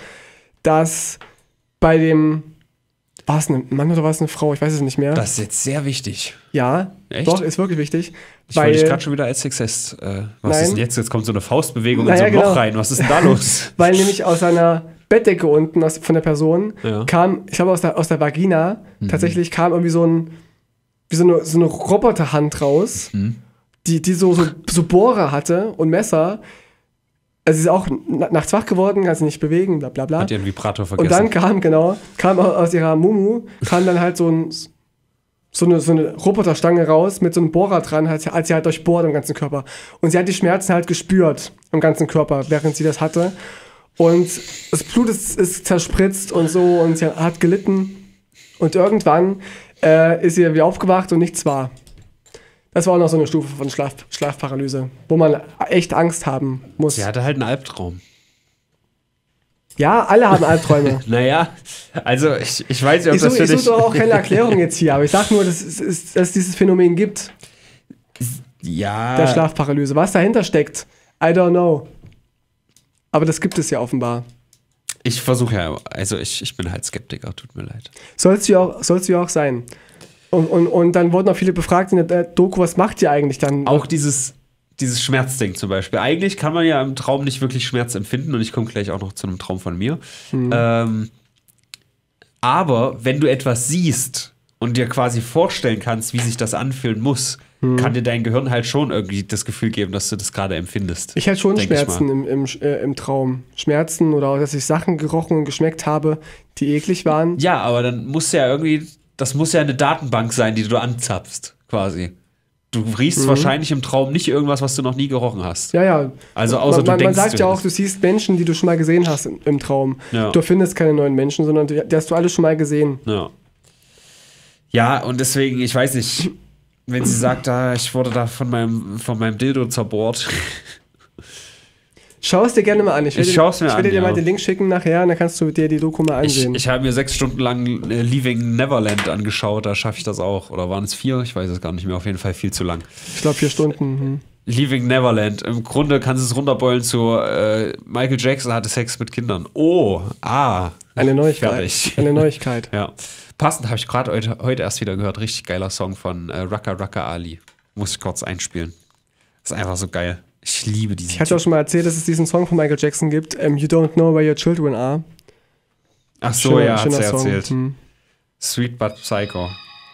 dass bei dem, war es ein Mann oder war es eine Frau, ich weiß es nicht mehr.
Das ist jetzt sehr wichtig.
ja,
Echt?
doch, ist wirklich wichtig.
Ich wollte dich gerade schon wieder als Sexist. Äh, was
Nein.
ist denn jetzt? Jetzt kommt so eine Faustbewegung
Naja,
in so ein
genau.
Loch rein. Was ist denn da los?
Weil nämlich aus einer Bettdecke unten aus, von der Person
Ja.
kam, ich glaube aus der, aus der Vagina, tatsächlich kam irgendwie so ein, wie so eine, so eine Roboterhand raus, die, die so, so, so Bohrer hatte und Messer. Also sie ist auch na- nachts wach geworden, kann sich nicht bewegen, bla bla bla.
Hat ihren Vibrator vergessen.
Und dann kam, genau, kam au- aus ihrer Mumu, kam dann halt so, ein, so, eine, so eine Roboterstange raus mit so einem Bohrer dran, als, sie- als sie halt durchbohrt am ganzen Körper. Und sie hat die Schmerzen halt gespürt am ganzen Körper, während sie das hatte. Und das Blut ist, ist zerspritzt und so und sie hat gelitten. Und irgendwann äh, ist sie wieder aufgewacht und nichts war. Das war auch noch so eine Stufe von Schlaf, Schlafparalyse, wo man echt Angst haben muss.
Sie hatte halt einen Albtraum.
Ja, alle haben Albträume.
Naja, also ich, ich weiß nicht, ob
Ich
das
suche
für
ich suche
dich...
doch auch keine Erklärung jetzt hier, aber ich sag nur, dass es, ist, dass es dieses Phänomen gibt,
Ja,
der Schlafparalyse. Was dahinter steckt, I don't know. Aber das gibt es ja offenbar.
ich versuche ja, also ich, ich bin halt Skeptiker, tut mir leid.
Sollst du ja auch, sollst du ja auch sein. Und, und, und dann wurden auch viele befragt in der Doku, was macht ihr eigentlich dann?
Auch dieses, dieses Schmerzding zum Beispiel. Eigentlich kann man ja im Traum nicht wirklich Schmerz empfinden und ich komme gleich auch noch zu einem Traum von mir. Ähm, aber wenn du etwas siehst und dir quasi vorstellen kannst, wie sich das anfühlen muss, kann dir dein Gehirn halt schon irgendwie das Gefühl geben, dass du das gerade empfindest.
Ich hatte schon
Denk ich
Schmerzen
mal.
im, im, äh, im Traum. Schmerzen oder auch, dass ich Sachen gerochen und geschmeckt habe, die eklig waren.
Ja, aber dann muss ja irgendwie, das muss ja eine Datenbank sein, die du anzapfst, quasi. Du riechst wahrscheinlich im Traum nicht irgendwas, was du noch nie gerochen hast.
Ja, ja.
Also außer
man,
du
man,
denkst,
man sagt
du
ja auch,
hättest-
du siehst Menschen, die du schon mal gesehen hast im, im Traum.
Ja.
Du findest keine neuen Menschen, sondern die, die hast du alle schon mal gesehen.
Ja. Ja, und deswegen, ich weiß nicht, wenn sie sagt, ah, ich wurde da von meinem, von meinem Dildo zerbohrt.
Schau es dir gerne mal an. Ich
Ich
werde,
schau's mir
ich werde
an,
dir mal
ja.
den Link schicken nachher und dann kannst du dir die Doku mal
Ich,
ansehen.
ich habe mir sechs Stunden lang äh, Leaving Neverland angeschaut, da schaffe ich das auch. Oder waren es vier? Ich weiß es gar nicht mehr, auf jeden Fall viel zu lang.
Ich glaube vier Stunden. Hm.
Leaving Neverland. Im Grunde kannst du es runterbeulen zu äh, Michael Jackson hatte Sex mit Kindern. Oh, ah.
Eine Neuigkeit.
Fertig.
Eine Neuigkeit.
Ja. Passend habe ich gerade heute, heute erst wieder gehört. Richtig geiler Song von äh, Raka Raka Ali. Muss ich kurz einspielen. Ist einfach so geil. Ich liebe diesen
Ich hatte auch schon mal erzählt, dass es diesen Song von Michael Jackson gibt. Um, you don't know where your children are.
Ach so,
Schöner-
ja, hat
schöner
sie
Song.
erzählt.
Hm.
Sweet but Psycho.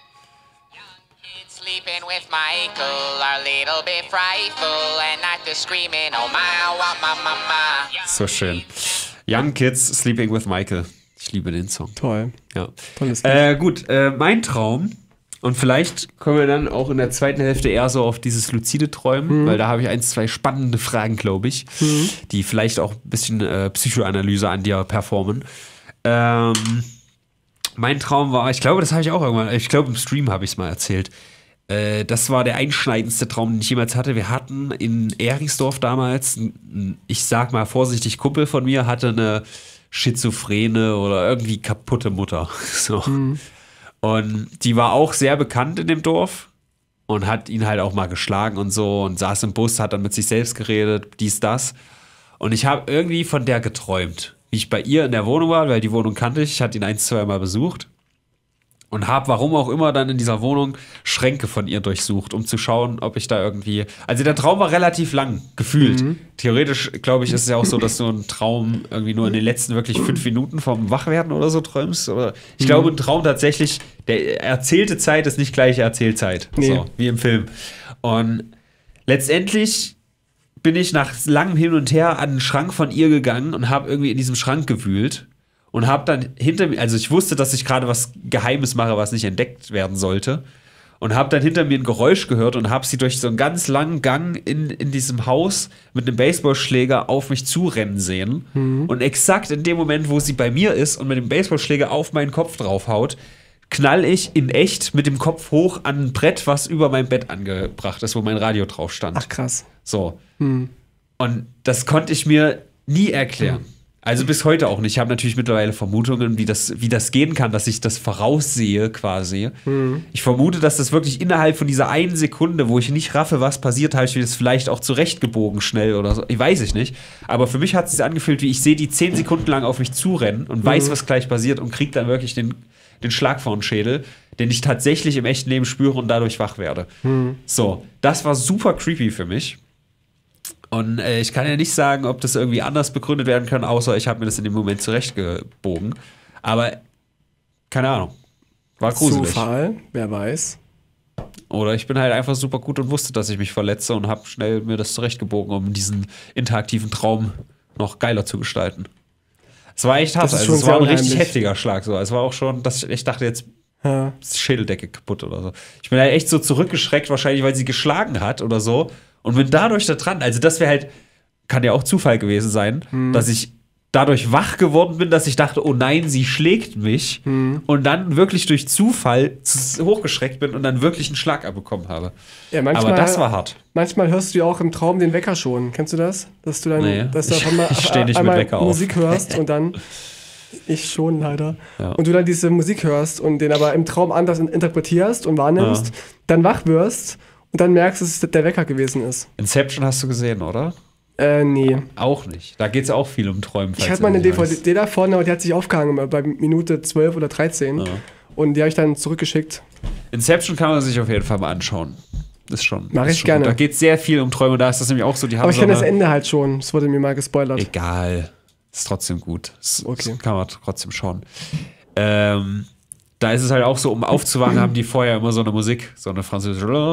Kids sleeping with Michael are a little bit frightful and not just screaming, oh my, what my mama.
So schön. Young Kids Sleeping with Michael. Ich liebe den Song.
Toll.
Ja.
Tolles Lied.
Äh, gut, äh, mein Traum. Und vielleicht kommen wir dann auch in der zweiten Hälfte eher so auf dieses luzide Träumen, weil da habe ich ein, zwei spannende Fragen, glaube ich, die vielleicht auch ein bisschen äh, Psychoanalyse an dir performen. Ähm, mein Traum war, ich glaube, das habe ich auch irgendwann, ich glaube im Stream habe ich es mal erzählt. Äh, das war der einschneidendste Traum, den ich jemals hatte. Wir hatten in Ehringsdorf damals, n- ich sag mal vorsichtig, Kumpel von mir hatte eine schizophrene oder irgendwie kaputte Mutter. So. Und die war auch sehr bekannt in dem Dorf und hat ihn halt auch mal geschlagen und so und saß im Bus, hat dann mit sich selbst geredet, dies, das. Und ich habe irgendwie von der geträumt, wie ich bei ihr in der Wohnung war, weil die Wohnung kannte ich. Ich hatte ihn ein, zwei Mal besucht. Und habe, warum auch immer, dann in dieser Wohnung Schränke von ihr durchsucht, um zu schauen, ob ich da irgendwie. Also der Traum war relativ lang, gefühlt. Mhm. Theoretisch, glaube ich, ist es ja auch so, dass du einen Traum irgendwie nur in den letzten wirklich fünf Minuten vom Wachwerden oder so träumst. Oder ich mhm. glaube, ein Traum tatsächlich, der erzählte Zeit ist nicht gleich Erzählzeit. Nee. So, wie im Film. Und letztendlich bin ich nach langem Hin und Her an den Schrank von ihr gegangen und habe irgendwie in diesem Schrank gewühlt. Und habe dann hinter mir, also ich wusste, dass ich gerade was Geheimes mache, was nicht entdeckt werden sollte. Und habe dann hinter mir ein Geräusch gehört und habe sie durch so einen ganz langen Gang in, in diesem Haus mit einem Baseballschläger auf mich zurennen sehen. Mhm. Und exakt in dem Moment, wo sie bei mir ist und mit dem Baseballschläger auf meinen Kopf draufhaut, knall ich in echt mit dem Kopf hoch an ein Brett, was über mein Bett angebracht ist, wo mein Radio drauf stand.
Ach krass.
So.
Mhm.
Und das konnte ich mir nie erklären. Mhm. Also bis heute auch nicht. Ich habe natürlich mittlerweile Vermutungen, wie das, wie das gehen kann, dass ich das voraussehe quasi. Mhm. Ich vermute, dass das wirklich innerhalb von dieser einen Sekunde, wo ich nicht raffe, was passiert, habe ich mir das vielleicht auch zurechtgebogen schnell oder so. Ich weiß es nicht. Aber für mich hat es sich angefühlt, wie ich sehe die zehn Sekunden lang auf mich zurennen und mhm. weiß, was gleich passiert und kriege dann wirklich den, den Schlag vor den Schädel, den ich tatsächlich im echten Leben spüre und dadurch wach werde. Mhm. So, das war super creepy für mich. Und äh, ich kann ja nicht sagen, ob das irgendwie anders begründet werden kann, außer ich habe mir das in dem Moment zurechtgebogen. Aber keine Ahnung. War gruselig.
Zufall, wer weiß.
Oder ich bin halt einfach super gut und wusste, dass ich mich verletze und habe schnell mir das zurechtgebogen, um diesen interaktiven Traum noch geiler zu gestalten. Es war echt hart. Also es war ein richtig unheimlich. heftiger Schlag. So. Es war auch schon, dass ich, ich dachte jetzt, ja. ist die Schädeldecke kaputt oder so. Ich bin halt echt so zurückgeschreckt, wahrscheinlich, weil sie geschlagen hat oder so. Und bin dadurch da dran, also das wäre halt, kann ja auch Zufall gewesen sein, hm. dass ich dadurch wach geworden bin, dass ich dachte, oh nein, sie schlägt mich hm. und dann wirklich durch Zufall hochgeschreckt bin und dann wirklich einen Schlag abbekommen habe.
Ja, manchmal,
aber das war hart.
Manchmal hörst du ja auch im Traum den Wecker schon. Kennst du das? Dass du dann
nee,
dass du
ich,
einmal,
ich steh nicht
einmal
mit Wecker
Musik
auf.
hörst und dann ich schon leider.
Ja.
Und du dann diese Musik hörst und den aber im Traum anders interpretierst und wahrnimmst, ja. dann wach wirst und dann merkst, dass es der Wecker gewesen ist.
Inception hast du gesehen, oder?
Äh, nee.
Auch nicht. Da geht es auch viel um Träumen.
Ich hatte mal eine D V D davon, aber die hat sich aufgehangen bei Minute zwölf oder dreizehn. Ja. Und die habe ich dann zurückgeschickt.
Inception kann man sich auf jeden Fall mal anschauen. Ist schon.
Mach
ist
ich
schon
gerne.
Gut. Da geht es sehr viel um Träume. Da ist das nämlich auch so. Die haben
aber ich
so
kenne das Ende halt schon. Es wurde mir mal gespoilert.
Egal. Ist trotzdem gut. Das,
okay.
das kann man trotzdem schauen. Ähm. Da ist es halt auch so, um aufzuwachen, haben die vorher immer so eine Musik, so eine französische. Und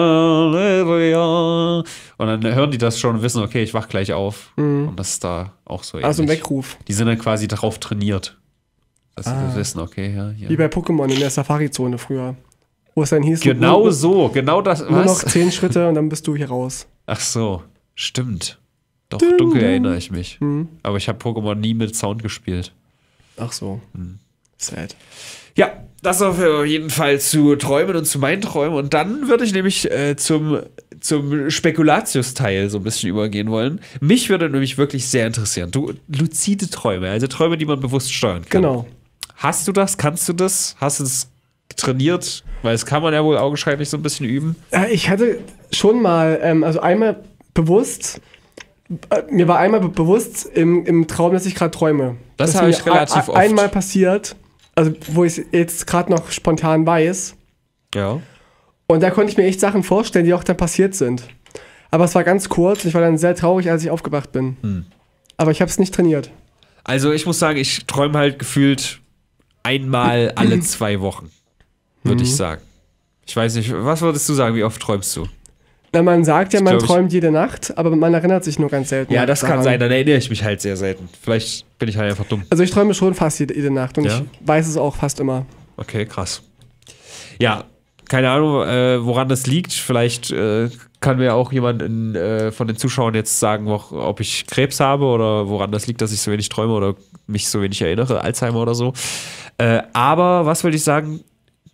dann hören die das schon und wissen, okay, ich wach gleich auf. Mhm. Und das ist da auch so ähnlich.
Also ein Weckruf.
Die sind dann quasi darauf trainiert. Dass ah. sie das wissen, okay, ja. ja.
Wie bei Pokémon in der Safari-Zone früher. Wo es dann hieß,
genau
nur,
so, genau das.
Nur was? noch zehn Schritte und dann bist du hier raus.
Ach so, stimmt. Doch, Ding. dunkel erinnere ich mich. Mhm. Aber ich habe Pokémon nie mit Sound gespielt.
Ach so. Mhm. Sad.
Ja, das auf jeden Fall zu Träumen und zu meinen Träumen. Und dann würde ich nämlich äh, zum, zum Spekulatius-Teil so ein bisschen übergehen wollen. Mich würde nämlich wirklich sehr interessieren. Du, luzide Träume, also Träume, die man bewusst steuern kann.
Genau.
Hast du das? Kannst du das? Hast du es trainiert? Weil das kann man ja wohl augenscheinlich so ein bisschen üben.
Ja, ich hatte schon mal, ähm, also einmal bewusst, äh, mir war einmal be- bewusst im, im Traum, dass ich gerade träume.
Das, das habe ich relativ a- a- oft.
Einmal passiert. Also, wo ich jetzt gerade noch spontan weiß.
Ja.
Und da konnte ich mir echt Sachen vorstellen, die auch dann passiert sind. Aber es war ganz kurz und ich war dann sehr traurig, als ich aufgewacht bin. Hm. Aber ich habe es nicht trainiert.
Also, ich muss sagen, ich träume halt gefühlt einmal alle zwei Wochen, würde mhm. ich sagen. Ich weiß nicht, was würdest du sagen, wie oft träumst du?
Na, man sagt ja, man
ich,
träumt jede Nacht, aber man erinnert sich nur ganz selten.
Ja, das
daran.
kann sein, dann erinnere ich mich halt sehr selten. Vielleicht bin ich halt einfach dumm.
Also ich träume schon fast jede, jede Nacht und ja? ich weiß es auch fast immer.
Okay, krass. Ja, keine Ahnung, äh, woran das liegt. Vielleicht äh, kann mir auch jemand in, äh, von den Zuschauern jetzt sagen, ob ich Krebs habe oder woran das liegt, dass ich so wenig träume oder mich so wenig erinnere, Alzheimer oder so. Äh, aber was wollte ich sagen?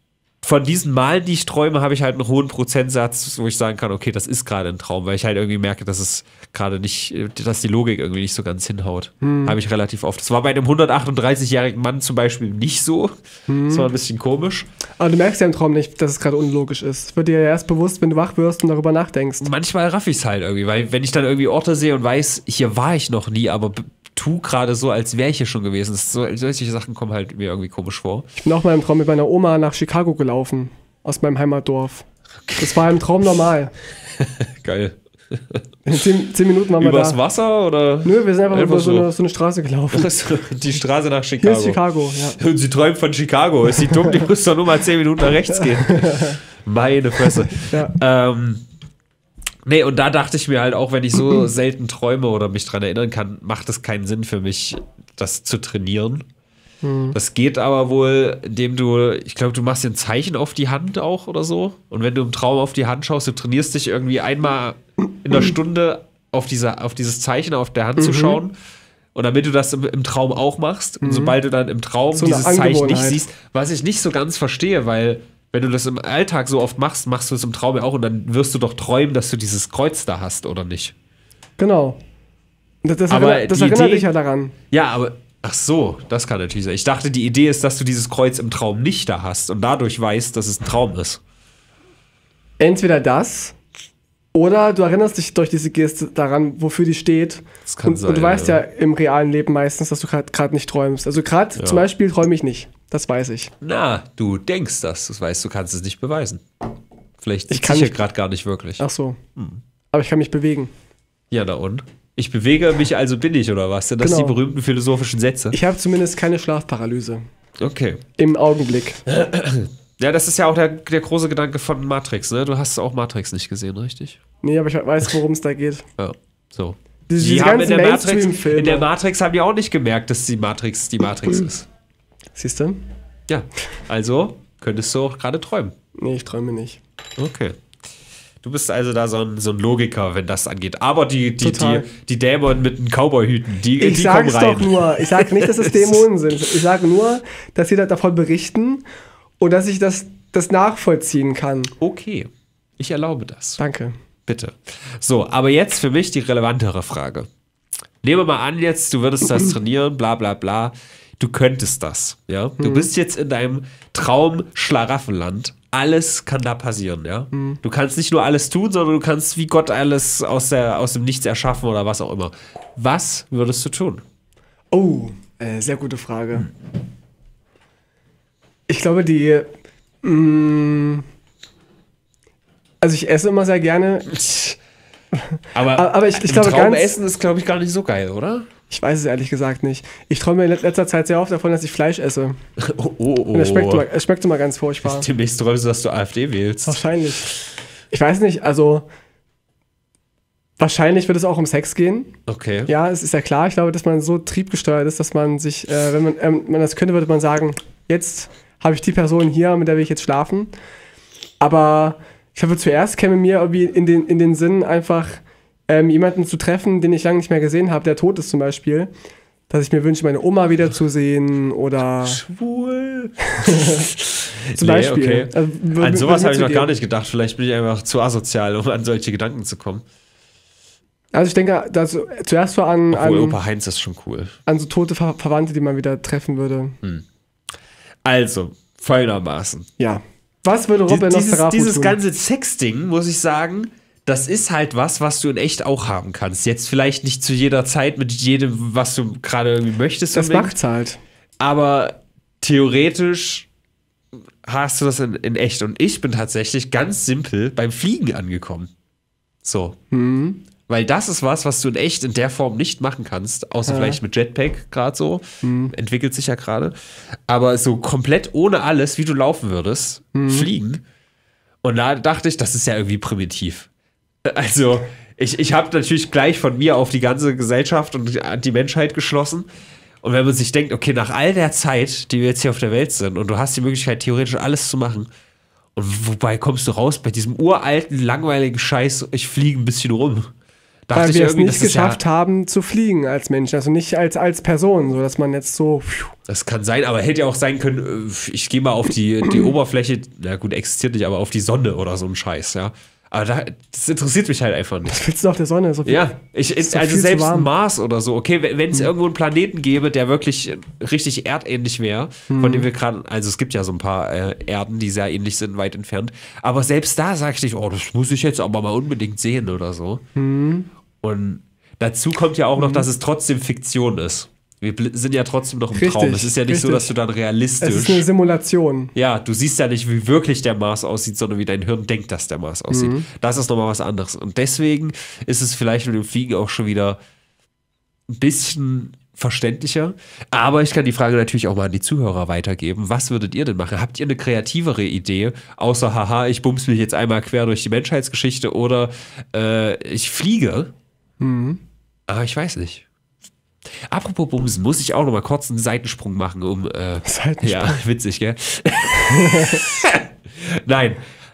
von diesen Malen, die ich träume, habe ich halt einen hohen Prozentsatz, wo ich sagen kann, okay, das ist gerade ein Traum, weil ich halt irgendwie merke, dass es gerade nicht, dass die Logik irgendwie nicht so ganz hinhaut. Hm. Habe ich relativ oft. Das war bei einem hundertachtunddreißigjährigen Mann zum Beispiel nicht so. Hm. Das war ein bisschen komisch.
Aber du merkst ja im Traum nicht, dass es gerade unlogisch ist. Es wird dir ja erst bewusst, wenn du wach wirst und darüber nachdenkst.
Manchmal raff ich es halt irgendwie, weil wenn ich dann irgendwie Orte sehe und weiß, hier war ich noch nie, aber tu gerade so, als wäre ich hier schon gewesen. Das ist so, solche Sachen kommen halt mir irgendwie komisch vor.
Ich bin auch mal im Traum mit meiner Oma nach Chicago gelaufen, aus meinem Heimatdorf. Das war im Traum normal.
Geil.
In zehn, zehn Minuten waren wir
Übers
da.
Wasser oder?
Nö, wir sind einfach,
einfach
über so,
so.
eine, so eine Straße gelaufen.
Die Straße nach Chicago.
Hier ist Chicago, ja.
Und sie träumt von Chicago. Ist sie dumm? Die muss doch nur mal zehn Minuten nach rechts gehen. Meine Fresse.
Ja.
Ähm, nee, und da dachte ich mir halt auch, wenn ich so selten träume oder mich dran erinnern kann, macht es keinen Sinn für mich, das zu trainieren. Hm. Das geht aber wohl, indem du, ich glaube, du machst dir ein Zeichen auf die Hand auch oder so. Und wenn du im Traum auf die Hand schaust, du trainierst dich irgendwie einmal in der Stunde auf, diese, auf dieses Zeichen auf der Hand mhm. zu schauen. Und damit du das im, im Traum auch machst, mhm. und sobald du dann im Traum
so
dieses Zeichen nicht siehst, was ich nicht so ganz verstehe, weil wenn du das im Alltag so oft machst, machst du es im Traum ja auch und dann wirst du doch träumen, dass du dieses Kreuz da hast, oder nicht?
Genau. Das, das,
aber
erinnert, das
die
erinnert
Idee,
dich ja daran.
Ja, aber ach so, das kann natürlich sein. Ich dachte, die Idee ist, dass du dieses Kreuz im Traum nicht da hast und dadurch weißt, dass es ein Traum ist.
Entweder das oder du erinnerst dich durch diese Geste daran, wofür die steht.
Das kann
und,
sein,
und du weißt
ja.
ja im realen Leben meistens, dass du gerade nicht träumst. Also gerade
Ja.
zum Beispiel träume ich nicht. Das weiß ich.
Na, du denkst das. Das weißt du, kannst es nicht beweisen. Vielleicht
Ich
sitze
kann
ich hier
nicht-
gerade gar nicht wirklich.
Ach so. Aber ich kann mich bewegen.
Ja, na und? Ich bewege mich, also bin ich, oder was? Sind das
Genau.
die berühmten philosophischen Sätze?
Ich habe zumindest keine Schlafparalyse.
Okay.
Im Augenblick.
Ja, das ist ja auch der, der große Gedanke von Matrix, ne? Du hast auch Matrix nicht gesehen, richtig?
Nee, aber ich weiß, worum es da geht.
Ja, so.
Diese,
Die
diese
haben in
ganzen
der, Matrix,
Mainstream-Filme.
in der Matrix haben die auch nicht gemerkt, dass die Matrix die Matrix ist.
Siehst du?
Ja, also könntest du auch gerade träumen.
Nee, ich träume nicht.
Okay. Du bist also da so ein, so ein Logiker, wenn das angeht. Aber die, die, die,
Total.
die Dämonen mit den Cowboy-Hüten, die,
Ich
die kommen
sag's
rein.
doch nur. Ich sage nicht, dass es Dämonen sind. Ich sage nur, dass sie da davon berichten und dass ich das, das nachvollziehen kann.
Okay, ich erlaube das.
Danke.
Bitte. So, aber jetzt für mich die relevantere Frage. Nehmen wir mal an, jetzt, du würdest das trainieren, bla bla bla. Du könntest das, ja. Du bist jetzt in deinem Traum-Schlaraffenland. Alles kann da passieren, ja. Du kannst nicht nur alles tun, sondern du kannst wie Gott alles aus, der, aus dem Nichts erschaffen oder was auch immer. Was würdest du tun?
Oh, äh, sehr gute Frage. Ich glaube, die. Mh, also, ich esse immer sehr gerne.
Aber,
Aber ich- ich
im
glaube,
Traum
ganz-
essen ist, glaube ich, gar nicht so geil, oder?
Ich weiß es ehrlich gesagt nicht. Ich träume in letzter Zeit sehr oft davon, dass ich Fleisch esse.
Oh, oh, oh.
Und es schmeckt, immer, es schmeckt immer ganz furchtbar.
Demnächst träumst du, dass du AfD wählst.
Wahrscheinlich. Ich weiß nicht, also. Wahrscheinlich wird es auch um Sex gehen.
Okay.
Ja, es ist ja klar. Ich glaube, dass man so triebgesteuert ist, dass man sich, äh, wenn man, ähm, man das könnte, würde man sagen, jetzt habe ich die Person hier, mit der will ich jetzt schlafen. Aber ich glaube, zuerst käme mir irgendwie in den, in den Sinn einfach ähm, jemanden zu treffen, den ich lange nicht mehr gesehen habe, der tot ist zum Beispiel. Dass ich mir wünsche, meine Oma wiederzusehen oder
Schwul.
zum
Nee,
Beispiel.
okay.
Also, würde-
An sowas
würde
habe ich noch
mir
gar
zugeben.
nicht gedacht. Vielleicht bin ich einfach zu asozial, um an solche Gedanken zu kommen.
Also ich denke, dass, zuerst so an,
Obwohl,
an,
Opa Heinz ist schon cool.
an so tote Ver Verwandte, die man wieder treffen würde.
Also, folgendermaßen.
Ja. Was würde
Die,
Robin
dieses
Nosferatu
dieses
tun?
ganze Sexding, muss ich sagen, das ist halt was, was du in echt auch haben kannst. Jetzt vielleicht nicht zu jeder Zeit mit jedem, was du gerade irgendwie möchtest.
Das
unbedingt.
macht's halt.
Aber theoretisch hast du das in, in echt. Und ich bin tatsächlich ganz simpel beim Fliegen angekommen. So.
Mhm.
Weil das ist was, was du in echt in der Form nicht machen kannst, außer
Ja.
vielleicht mit Jetpack gerade so. Entwickelt sich ja gerade. Aber so komplett ohne alles, wie du laufen würdest, fliegen. Und da dachte ich, das ist ja irgendwie primitiv. Also, ich, ich habe natürlich gleich von mir auf die ganze Gesellschaft und die Menschheit geschlossen. Und wenn man sich denkt, okay, nach all der Zeit, die wir jetzt hier auf der Welt sind, und du hast die Möglichkeit, theoretisch alles zu machen, und wobei kommst du raus bei diesem uralten, langweiligen Scheiß, ich fliege ein bisschen rum.
dachte
Weil
ich
wir es
irgendwie,
nicht
das ist
geschafft
ja,
haben zu fliegen als Menschen, also nicht als, als Person, so dass man jetzt so. Pfiuh.
das kann sein, aber hätte ja auch sein können, äh, ich gehe mal auf die, die Oberfläche, na gut, existiert nicht, aber auf die Sonne oder so ein Scheiß, ja. Aber da, das interessiert mich halt einfach nicht.
Was willst du auf der Sonne? So viel,
Ja, ich,
ist doch
also
viel zu
selbst
warm.
Mars oder so, okay, wenn es irgendwo einen Planeten gäbe, der wirklich äh, richtig erdähnlich wäre, von dem wir gerade, also es gibt ja so ein paar äh, Erden, die sehr ähnlich sind, weit entfernt, aber selbst da sag ich nicht, oh, das muss ich jetzt aber mal unbedingt sehen oder so. Und dazu kommt ja auch noch, dass es trotzdem Fiktion ist. Wir bl- sind ja trotzdem noch im
Richtig,
Traum. Es ist ja nicht so,
richtig.
dass du dann
Es ist eine
realistisch,
Simulation.
ja, du siehst ja nicht, wie wirklich der Mars aussieht, sondern wie dein Hirn denkt, dass der Mars aussieht. Das ist nochmal was anderes. Und deswegen ist es vielleicht mit dem Fliegen auch schon wieder ein bisschen verständlicher. Aber ich kann die Frage natürlich auch mal an die Zuhörer weitergeben. Was würdet ihr denn machen? Habt ihr eine kreativere Idee? Außer, haha, ich bums mich jetzt einmal quer durch die Menschheitsgeschichte oder äh, ich fliege? Aber ich weiß nicht. Apropos Bumsen, muss ich auch noch mal kurz einen Seitensprung machen, um äh,
Seitensprung.
ja, witzig, gell? Nein.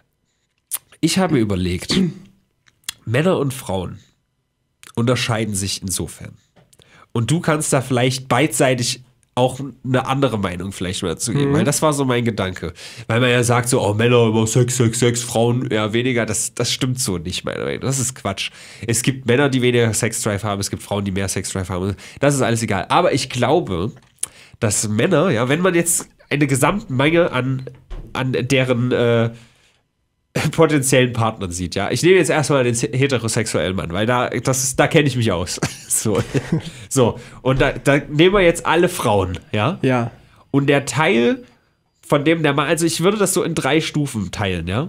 Ich habe mir überlegt, Männer und Frauen unterscheiden sich insofern. Und du kannst da vielleicht beidseitig auch eine andere Meinung vielleicht mal dazu geben, weil das war so mein Gedanke. Weil man ja sagt so, oh, Männer immer Sex, Sex, Sex, Frauen eher weniger, das, das stimmt so nicht, meiner Meinung nach. Das ist Quatsch. Es gibt Männer, die weniger Sexdrive haben, es gibt Frauen, die mehr Sexdrive haben. Das ist alles egal. Aber ich glaube, dass Männer, ja, wenn man jetzt eine Gesamtmenge an, an deren äh, potenziellen Partnern sieht, ja. Ich nehme jetzt erstmal den heterosexuellen Mann, weil da, das ist, da kenne ich mich aus. so. so. Und da, da nehmen wir jetzt alle Frauen, ja.
Ja.
Und der Teil, von dem der Mann, also ich würde das so in drei Stufen teilen, ja.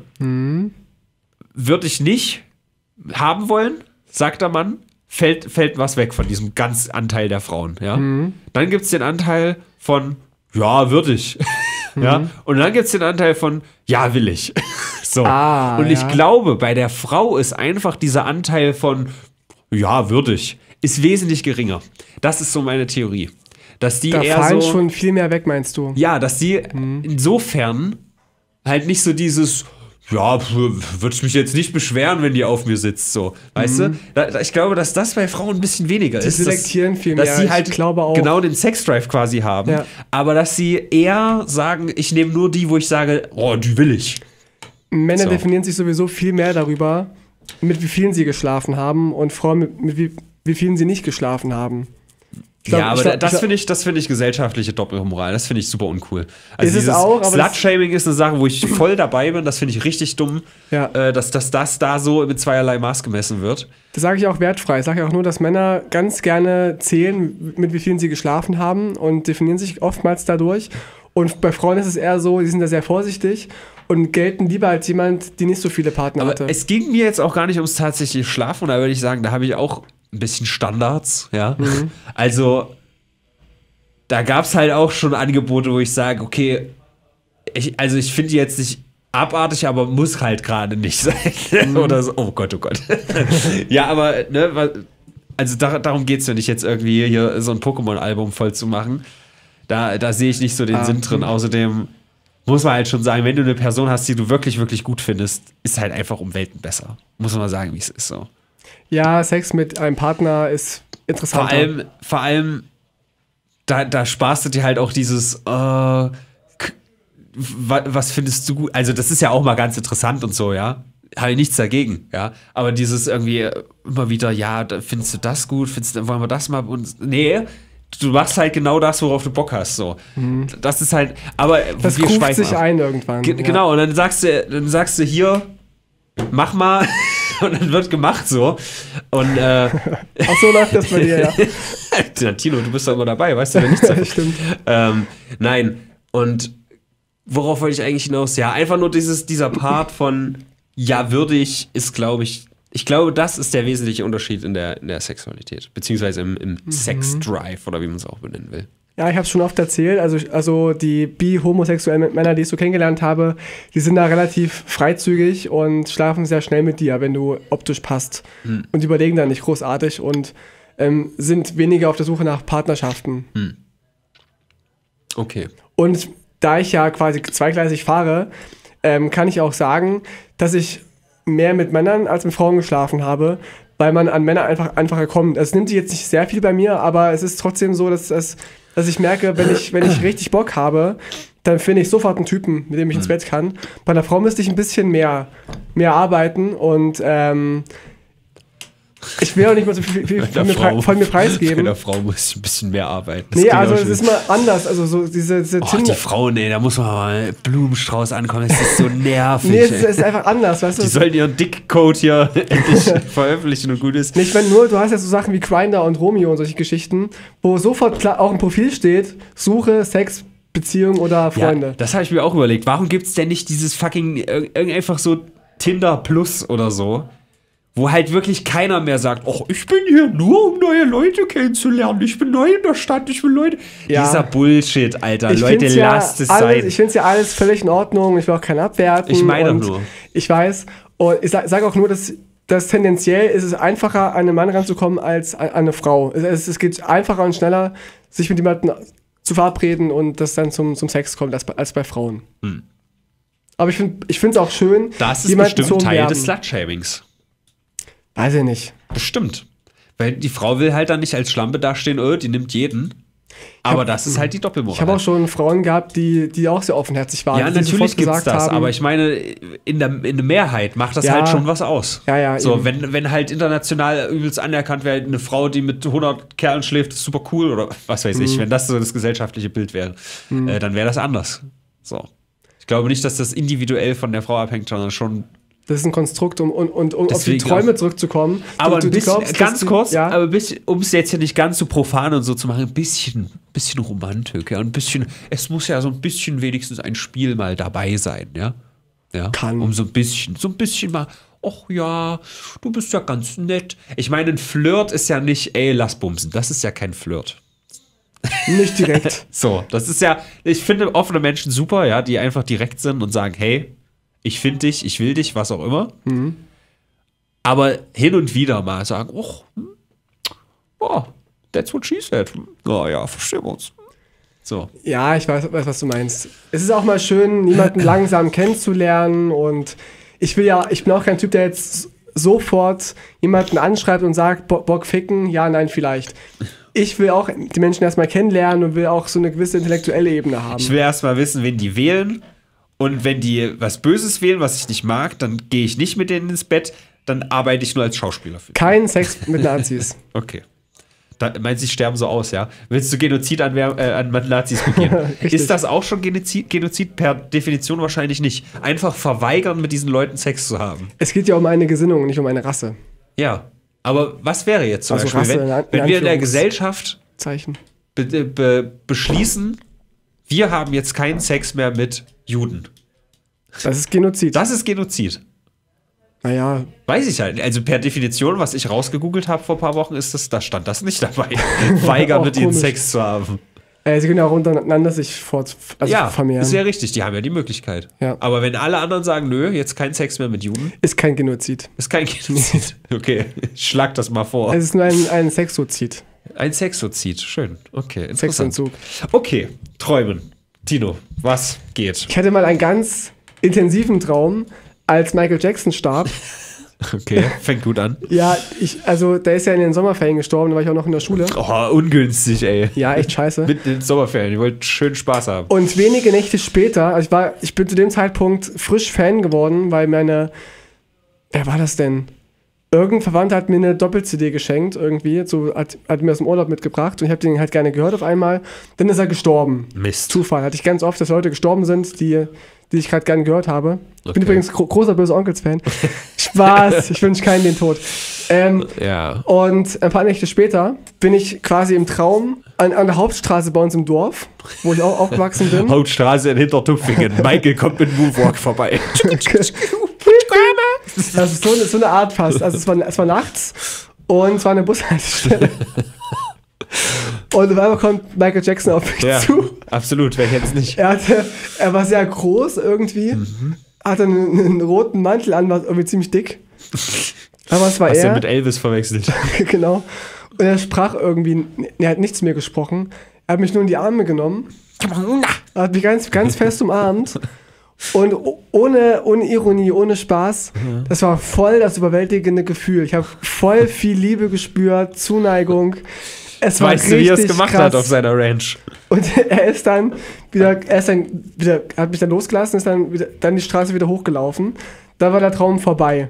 Würde ich nicht haben wollen, sagt der Mann, fällt, fällt was weg von diesem ganz Anteil der Frauen, ja. Dann gibt es den Anteil von, ja, würde ich. ja. Und dann gibt es den Anteil von, ja, will ich. So.
Ah,
und ich
ja.
glaube, bei der Frau ist einfach dieser Anteil von, ja, würdig, ist wesentlich geringer. Das ist so meine Theorie. Dass die
Da
eher
fallen
so,
schon viel mehr weg, meinst du?
ja, dass die insofern halt nicht so dieses, ja, würde ich mich jetzt nicht beschweren, wenn die auf mir sitzt, so, weißt du? Da, da, ich glaube, dass das bei Frauen ein bisschen weniger
Die
ist.
selektieren
dass,
viel
dass
mehr.
sie
Ich
halt
glaube auch.
genau den Sexdrive quasi haben,
Ja.
aber dass sie eher sagen, ich nehme nur die, wo ich sage, oh, die will ich.
Männer
So.
definieren sich sowieso viel mehr darüber, mit wie vielen sie geschlafen haben und Frauen mit, mit wie, wie vielen sie nicht geschlafen haben. Ich glaub-
ja, aber
ich glaub-
das
ich glaub-
finde ich, das finde ich gesellschaftliche Doppelmoral. Das finde ich super uncool. Also
Ist es
dieses
auch, aber das-
Slut-Shaming ist eine Sache, wo ich voll dabei bin. Das finde ich richtig dumm,
Ja.
äh, dass, dass das da so mit zweierlei Maß gemessen wird.
Das sage ich auch wertfrei. Ich sage ja auch nur, dass Männer ganz gerne zählen, mit wie vielen sie geschlafen haben und definieren sich oftmals dadurch. Und bei Frauen ist es eher so, die sind da sehr vorsichtig und gelten lieber als jemand, die nicht so viele Partner
Aber
hatte.
es ging mir jetzt auch gar nicht ums tatsächliche Schlafen. Da würde ich sagen, da habe ich auch ein bisschen Standards. Ja,
Mhm.
also da gab es halt auch schon Angebote, wo ich sage, okay, ich, also ich finde die jetzt nicht abartig, aber muss halt gerade nicht sein. Oder so. Oh Gott, oh Gott. ja, aber, ne, wa- also da, darum geht es ja nicht, jetzt irgendwie hier so ein Pokémon-Album voll zu machen. Da, da sehe ich nicht so den
Ah,
Sinn drin. Außerdem muss man halt schon sagen, wenn du eine Person hast, die du wirklich, wirklich gut findest, ist halt einfach um Welten besser. Muss man mal sagen, wie es ist so.
Ja, Sex mit einem Partner ist interessant.
Vor allem, vor allem, da, da sparst du dir halt auch dieses, äh, k- wa- was findest du gut? Also, das ist ja auch mal ganz interessant und so, ja. Habe ich nichts dagegen, ja. Aber dieses irgendwie immer wieder, ja, da findest du das gut, findest du, wollen wir das mal und nee, du machst halt genau das, worauf du Bock hast, so. Das ist halt, aber
das
wir
ruft
schweifen
sich
ab.
ein irgendwann.
Ge-
ja.
Genau, und dann sagst du, dann sagst du hier, mach mal, und dann wird gemacht so. Und äh,
Ach so läuft das bei dir, ja.
ja, Tino, du bist doch immer dabei, weißt du ja nichts davon.
Stimmt.
Ähm, nein, und worauf wollte ich eigentlich hinaus? Ja, einfach nur dieses, dieser Part von ja, würdig ist, glaube ich, ich glaube, das ist der wesentliche Unterschied in der, in der Sexualität, beziehungsweise im, im
Mhm.
Sex-Drive oder wie man es auch benennen will.
Ja, ich habe es schon oft erzählt. Also, also die bi-homosexuellen Männer, die ich so kennengelernt habe, die sind da relativ freizügig und schlafen sehr schnell mit dir, wenn du optisch passt.
Hm.
Und die überlegen da nicht großartig und ähm, sind weniger auf der Suche nach Partnerschaften.
Okay.
Und da ich ja quasi zweigleisig fahre, ähm, kann ich auch sagen, dass ich mehr mit Männern als mit Frauen geschlafen habe, weil man an Männer einfach einfacher kommt. Es nimmt sich jetzt nicht sehr viel bei mir, aber es ist trotzdem so, dass, dass, dass ich merke, wenn ich, wenn ich richtig Bock habe, dann finde ich sofort einen Typen, mit dem ich ins Bett kann. Bei einer Frau müsste ich ein bisschen mehr, mehr arbeiten und ähm, ich will auch nicht mal so viel, viel von, mir
Frau,
von mir preisgeben.
Bei der Frau muss ich ein bisschen mehr arbeiten. Das
nee,
geht
also
auch
es
schon.
ist mal anders. Also so diese, diese
Oh,
Tinder-
die Frauen, ey, da muss man mal Blumenstrauß ankommen. Das ist so nervig.
Nee, es ist,
ey.
es ist einfach anders, weißt du?
Die sollen ihren Dickcode hier endlich veröffentlichen und gut ist.
Nee, ich meine nur, du hast ja so Sachen wie Grindr und Romeo und solche Geschichten, wo sofort klar auch ein Profil steht, Suche, Sex, Beziehung oder Freunde.
Ja, das habe ich mir auch überlegt. Warum gibt es denn nicht dieses fucking, irg- irgend einfach so Tinder Plus oder so, wo halt wirklich keiner mehr sagt, oh, ich bin hier nur, um neue Leute kennenzulernen. Ich bin neu in der Stadt, ich will Leute.
Ja.
Dieser Bullshit, Alter.
Ich
Leute,
find's ja
lasst es
alles,
sein.
Ich finde es ja alles völlig in Ordnung. Ich will auch keinen abwerten.
Ich meine
und
doch nur.
Ich weiß. Und ich sage sag auch nur, dass, dass tendenziell ist es einfacher, an einen Mann ranzukommen als an, an eine Frau. Es, es, es geht einfacher und schneller, sich mit jemandem zu verabreden und das dann zum, zum Sex kommt, als bei, als bei Frauen.
Hm.
Aber ich finde es auch schön,
Das ist
jemanden
bestimmt
zu
Teil
umwerben.
des Slut-Shamings.
Weiß ich nicht.
Bestimmt. Weil die Frau will halt dann nicht als Schlampe dastehen, oh, die nimmt jeden. Aber
hab-
das ist halt die Doppelmoral.
Ich habe auch schon Frauen gehabt, die, die auch sehr offenherzig waren.
ja,
die
natürlich
sofort
gibt's
gesagt
das,
haben,
aber ich meine, in der, in der Mehrheit macht das
Ja.
halt schon was aus.
Ja, ja,
So,
eben.
wenn, wenn halt international übelst anerkannt wäre, eine Frau, die mit hundert Kerlen schläft, ist super cool oder was weiß
Mhm.
ich, wenn das so das gesellschaftliche Bild wäre, äh, dann wäre das anders. So. Ich glaube nicht, dass das individuell von der Frau abhängt, sondern schon.
das ist ein Konstrukt, um, um, um, um auf die
Deswegen
Träume
auch.
zurückzukommen.
Aber
Du-
ein
du
bisschen,
glaubst, dass
ganz
du-
kurz,
ja,
aber ein bisschen, um es jetzt hier nicht ganz so profan und so zu machen, ein bisschen, bisschen Romantik, ja, ein bisschen, es muss ja so ein bisschen wenigstens ein Spiel mal dabei sein, ja. Ja,
Kann.
um so ein bisschen, so ein bisschen mal, ach ja, du bist ja ganz nett. Ich meine, ein Flirt ist ja nicht, ey, lass bumsen, das ist ja kein Flirt.
nicht direkt.
So, das ist ja, ich finde offene Menschen super, ja, die einfach direkt sind und sagen, hey, ich finde dich, ich will dich, was auch immer. Aber hin und wieder mal sagen, oh, hm, oh, that's what she said. Ja, ja, verstehen wir uns. So.
Ja, ich weiß, weiß, was du meinst. Es ist auch mal schön, jemanden langsam kennenzulernen und ich will ja, ich bin auch kein Typ, der jetzt sofort jemanden anschreibt und sagt, Bo- Bock ficken, ja, nein, vielleicht. Ich will auch die Menschen erstmal kennenlernen und will auch so eine gewisse intellektuelle Ebene haben.
Ich will erst mal wissen, wen die wählen. Und wenn die was Böses wählen, was ich nicht mag, dann gehe ich nicht mit denen ins Bett. Dann arbeite ich nur als Schauspieler für die.
Kein Sex mit Nazis.
Okay. Da, meinst du, sie sterben so aus, ja? Willst du Genozid an, wer- äh, an Nazis begehen?
Richtig.
Ist das auch schon Genozid? Genozid per Definition wahrscheinlich nicht. Einfach verweigern, mit diesen Leuten Sex zu haben.
Es geht ja um eine Gesinnung, nicht um eine Rasse.
Ja. Aber was wäre jetzt zum
Also
Beispiel,
Rasse
wenn,
in An-
wenn wir in der
Anführungs-
Gesellschaft
Zeichen.
be be beschließen, wir haben jetzt keinen Sex mehr mit Juden?
Das ist Genozid.
Das ist Genozid.
Naja,
Weiß ich halt. Also per Definition, was ich rausgegoogelt habe vor ein paar Wochen, ist das, da stand das nicht dabei. Weigern
Auch
mit ihnen
komisch.
Sex zu haben.
äh, sie können ja auch untereinander sich fort, also
Ja,
vermehren.
ist ja richtig, die haben ja die Möglichkeit.
Ja.
Aber wenn alle anderen sagen, nö, jetzt kein Sex mehr mit Juden,
Ist kein Genozid.
ist kein Genozid. Okay, schlag das mal vor.
Es ist nur ein, ein Sexozid.
Ein Sexozid, schön. Okay, interessant.
Sexentzug.
Okay, träumen. Tino, was geht?
Ich hatte mal einen ganz intensiven Traum, als Michael Jackson starb.
Okay, fängt gut an.
Ja, ich, also der ist ja in den Sommerferien gestorben, da war ich auch noch in der Schule.
Oh, ungünstig, ey.
Ja, echt scheiße.
Mitten in den Sommerferien, ihr wollt schön Spaß haben.
Und wenige Nächte später, also ich war, ich bin zu dem Zeitpunkt frisch Fan geworden, weil meine, wer war das denn? Irgendein Verwandter hat mir eine Doppel-C D geschenkt, irgendwie, so hat, hat mir aus dem Urlaub mitgebracht und ich habe den halt gerne gehört auf einmal. Dann ist er gestorben.
Mist.
Zufall. Hatte ich ganz oft, dass Leute gestorben sind, die, die ich gerade gerne gehört habe. Ich bin
Okay.
übrigens gro großer böse Onkels-Fan. Spaß, ich wünsche keinen den Tod. Ähm,
Ja.
und ein paar Nächte später bin ich quasi im Traum an, an der Hauptstraße bei uns im Dorf, wo ich auch aufgewachsen bin.
Hauptstraße in Hintertupfingen. Michael kommt mit Moonwalk vorbei.
Das ist so, eine- so eine Art fast. Also es war, es war nachts und es war eine Bushaltestelle. Und auf einmal kommt Michael Jackson auf mich
Ja,
zu.
absolut, wer kennt's nicht?
Er, hatte, er war sehr groß irgendwie,
Mhm.
hatte einen, einen roten Mantel an, war irgendwie ziemlich dick. Aber es war
Hast du
er.
mit Elvis verwechselt?
Genau. Und er sprach irgendwie, er hat nichts zu mir gesprochen. Er hat mich nur in die Arme genommen. Er hat mich ganz, ganz fest umarmt. Und ohne, ohne Ironie, ohne Spaß,
Mhm.
das war voll das überwältigende Gefühl. Ich habe voll viel Liebe gespürt, Zuneigung. Es war
Weißt du, wie er es
richtig
gemacht
krass.
hat auf seiner Ranch?
Und er ist dann wieder, er ist dann wieder, hat mich dann losgelassen, ist dann wieder, dann die Straße wieder hochgelaufen. Da war der Traum vorbei.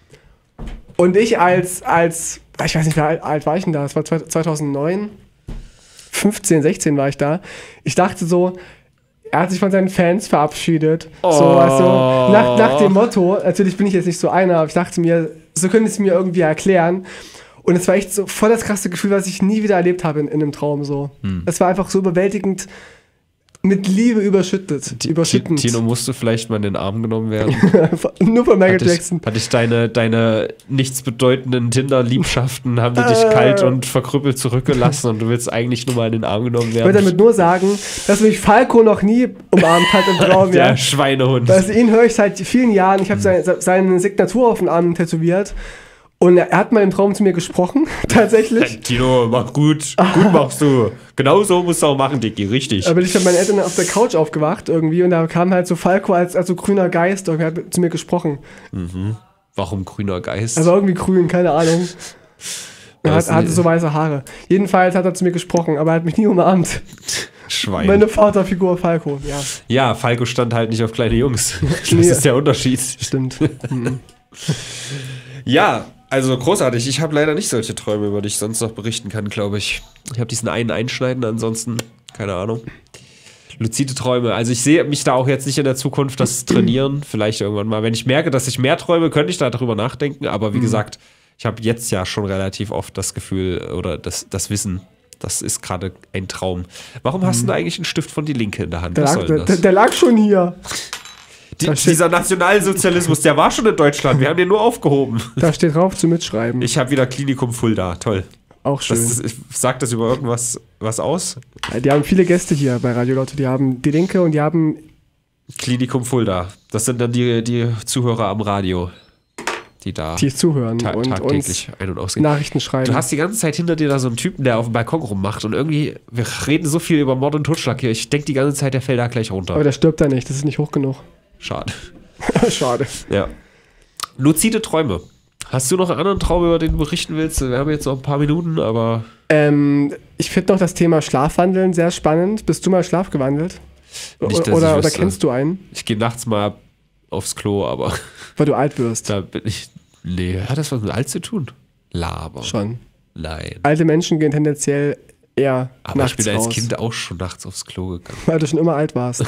Und ich als, als, ich weiß nicht, wie alt, alt war ich denn da? Das war zweitausendneun, fünfzehn, sechzehn war ich da. Ich dachte so, er hat sich von seinen Fans verabschiedet.
Oh.
So, weißt du, nach, nach dem Motto, natürlich bin ich jetzt nicht so einer, aber ich dachte mir, so können sie es mir irgendwie erklären. Und es war echt so voll das krasse Gefühl, was ich nie wieder erlebt habe in, in einem Traum. So.
Hm.
Es war einfach so überwältigend, mit Liebe überschüttet. überschüttend.
Tino, musst du vielleicht mal in den Arm genommen werden?
Nur von Michael
Hat dich,
Jackson.
hat dich deine, deine nichtsbedeutenden Tinder-Liebschaften, haben die dich
Äh.
kalt und verkrüppelt zurückgelassen und du willst eigentlich nur mal in den Arm genommen
Ich
werden?
wollte damit nur sagen, dass mich Falco noch nie umarmt hat im Traum.
Der
ja.
Schweinehund.
Also ihn höre ich seit vielen Jahren. Ich habe seine, seine Signatur auf den Arm tätowiert. Und er hat mal im Traum zu mir gesprochen, tatsächlich.
Tino, mach gut. Gut machst du. Genau so musst du auch machen, Dicky. Richtig.
Da bin ich mit meinen Eltern auf der Couch aufgewacht irgendwie und da kam halt so Falco als, als so grüner Geist und er hat zu mir gesprochen.
Warum grüner Geist?
Er war irgendwie grün, keine Ahnung. Er
Was
hat, hatte
denn?
so weiße Haare. Jedenfalls hat er zu mir gesprochen, aber er hat mich nie umarmt.
Schwein.
Meine Vaterfigur Falco, ja,
ja, Falco stand halt nicht auf kleine Jungs. Das
Nee.
ist der Unterschied.
stimmt. Mhm.
Ja, also großartig. Ich habe leider nicht solche Träume, über die ich sonst noch berichten kann, glaube ich. Ich habe diesen einen Einschneiden, ansonsten keine Ahnung. Luzide Träume. Also ich sehe mich da auch jetzt nicht in der Zukunft das trainieren. Vielleicht irgendwann mal. Wenn ich merke, dass ich mehr träume, könnte ich da drüber nachdenken. Aber wie
Mhm.
gesagt, ich habe jetzt ja schon relativ oft das Gefühl oder das, das Wissen, das ist gerade ein Traum. Warum hast du da eigentlich einen Stift von Die Linke in der Hand?
Der,
Was
lag,
soll
der,
denn
der,
das?
der lag schon hier.
Die,
da steht-
dieser Nationalsozialismus, der war schon in Deutschland. Wir haben den nur aufgehoben.
Da steht drauf zum Mitschreiben.
Ich habe wieder Klinikum Fulda. Toll.
Auch schön.
Das ist, sagt das über irgendwas was aus?
Die haben viele Gäste hier bei Radio Lotto. Die haben Die Linke und die haben.
Klinikum Fulda. Das sind dann die, die Zuhörer am Radio, die da
die zuhören
ta
und
tagtäglich
uns
ein- und ausgehen.
Nachrichten schreiben.
Du hast die ganze Zeit hinter dir da so einen Typen, der auf dem Balkon rummacht und irgendwie, wir reden so viel über Mord und Totschlag hier. Ich denke die ganze Zeit, der fällt da gleich runter.
aber der stirbt da nicht, das ist nicht hoch genug.
Schade.
Schade.
Ja. Luzide Träume. Hast du noch einen anderen Traum, über den du berichten willst? Wir haben jetzt noch ein paar Minuten, aber
Ähm, ich finde noch das Thema Schlafwandeln sehr spannend. Bist du mal schlafgewandelt?
Nicht, dass
oder,
ich
oder, oder
wüsste.
kennst du einen,
ich gehe nachts mal aufs Klo, aber
weil du alt wirst?
da bin ich. Nee, hat das was mit alt zu tun? Laber.
Schon.
Nein.
Alte Menschen gehen tendenziell eher
Aber
nachts
ich bin als
raus,
Kind auch schon nachts aufs Klo gegangen.
weil du schon immer alt warst.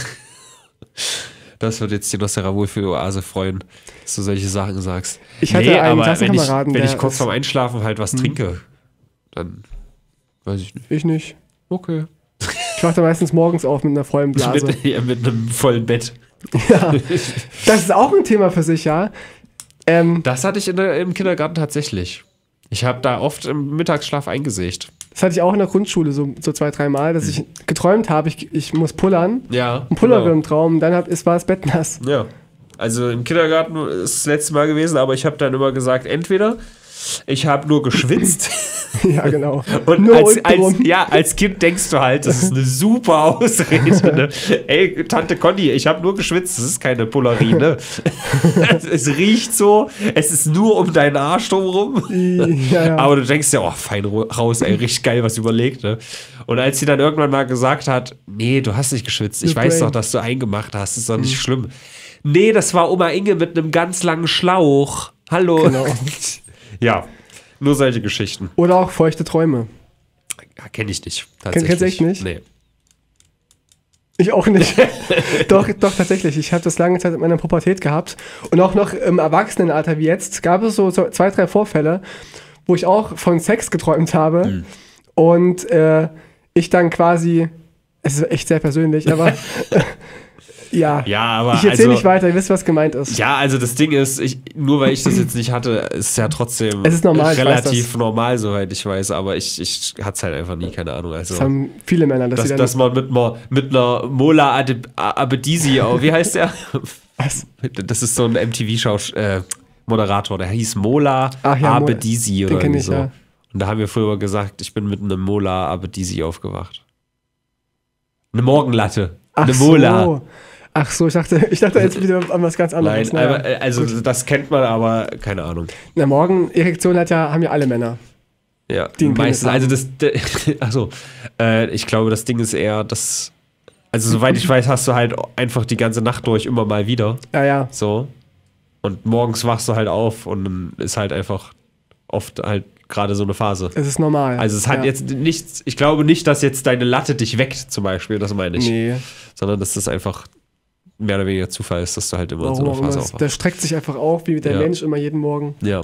Das wird jetzt die Nostra wohl für die Oase freuen, dass du solche Sachen sagst.
Ich hatte einen
aber wenn ich,
Klassenkameraden,
wenn ich
der
kurz
ist-
vorm Einschlafen halt was trinke, dann weiß ich nicht.
Ich nicht.
Okay.
Ich wache da meistens morgens auf mit einer vollen Blase.
Mit, ja, mit einem vollen Bett.
Ja. Das ist auch ein Thema für sich, ja. Ähm,
Das hatte ich in der, im Kindergarten tatsächlich. Ich habe da oft im Mittagsschlaf eingesägt.
das hatte ich auch in der Grundschule so, so zwei, drei Mal, dass ich geträumt habe, ich, ich muss pullern.
Ja.
Und pullere im Traum, dann hab, ist, war das Bett nass.
Ja. Also im Kindergarten ist das letzte Mal gewesen, aber ich habe dann immer gesagt, entweder ich habe nur geschwitzt
Ja, genau.
und
Nur
als, als,
untenrum.
ja, als Kind denkst du halt, das ist eine super Ausrede. Ne? Ey, Tante Conny, ich habe nur geschwitzt, das ist keine Pullerie, ne? es, es riecht so, es ist nur um deinen Arsch drumherum.
Ja, ja.
Aber du denkst ja, oh, fein raus, ey, richtig geil, was überlegt, ne? Und als sie dann irgendwann mal gesagt hat, nee, du hast nicht geschwitzt, ich
Your
weiß
brain.
doch, dass du eingemacht hast, ist doch nicht schlimm. Nee, das war Oma Inge mit einem ganz langen Schlauch. Hallo.
Genau.
Ja, nur solche Geschichten.
Oder auch feuchte Träume.
Ja, kenne ich nicht.
Kenn- kennst du echt nicht?
Nee.
Ich auch nicht. doch, doch, tatsächlich. Ich habe das lange Zeit in meiner Pubertät gehabt. Und auch noch im Erwachsenenalter wie jetzt gab es so, so zwei, drei Vorfälle, wo ich auch von Sex geträumt habe.
Mhm.
Und äh, ich dann quasi, es ist echt sehr persönlich, aber ja.
Ja, aber
Ich erzähle
also,
nicht weiter, ihr wisst, was gemeint ist.
Ja, also das Ding ist, ich, nur weil ich das jetzt nicht hatte, ist es ja trotzdem
Es ist normal, ich weiß
relativ
das.
normal, soweit ich weiß, aber ich, ich hatte es halt einfach nie, keine Ahnung. Also,
Das haben viele Männer, dass
dass,
sie dann...
dass man mit einer, mit einer Mola Ade- Abedisi, oh, wie heißt der?
was?
Das ist so ein M T V-Moderator, der hieß Mola
Ach ja, Mola.
Abedisi
Den
oder
kenn
irgendwie
ich,
so.
ja.
Und da haben wir früher gesagt, ich bin mit einem Mola Abedisi aufgewacht. Eine Morgenlatte.
Ach
Eine Mola.
so. Ach so, ich dachte, ich dachte jetzt wieder an was ganz anderes.
Nein,
Naja,
aber, äh, also
gut.
das kennt man, aber keine Ahnung.
Na, morgen, Erektion hat ja, haben ja alle Männer.
Ja,
Die einen
meistens,
Penis
also das, de, achso, äh, ich glaube, das Ding ist eher, dass, also soweit ich weiß, hast du halt einfach die ganze Nacht durch immer mal wieder,
Ja, ja.
so, und morgens wachst du halt auf und dann ist halt einfach oft halt gerade so eine Phase.
Es ist normal.
Also es hat
ja.
jetzt nichts, ich glaube nicht, dass jetzt deine Latte dich weckt zum Beispiel, das meine ich,
Nee,
sondern dass das einfach mehr oder weniger Zufall ist, dass du halt immer in
warum
so einer
auch immer.
Phase
Das-
aufwachst.
Der streckt sich einfach auf, wie der
Ja.
Mensch immer jeden Morgen.
Ja.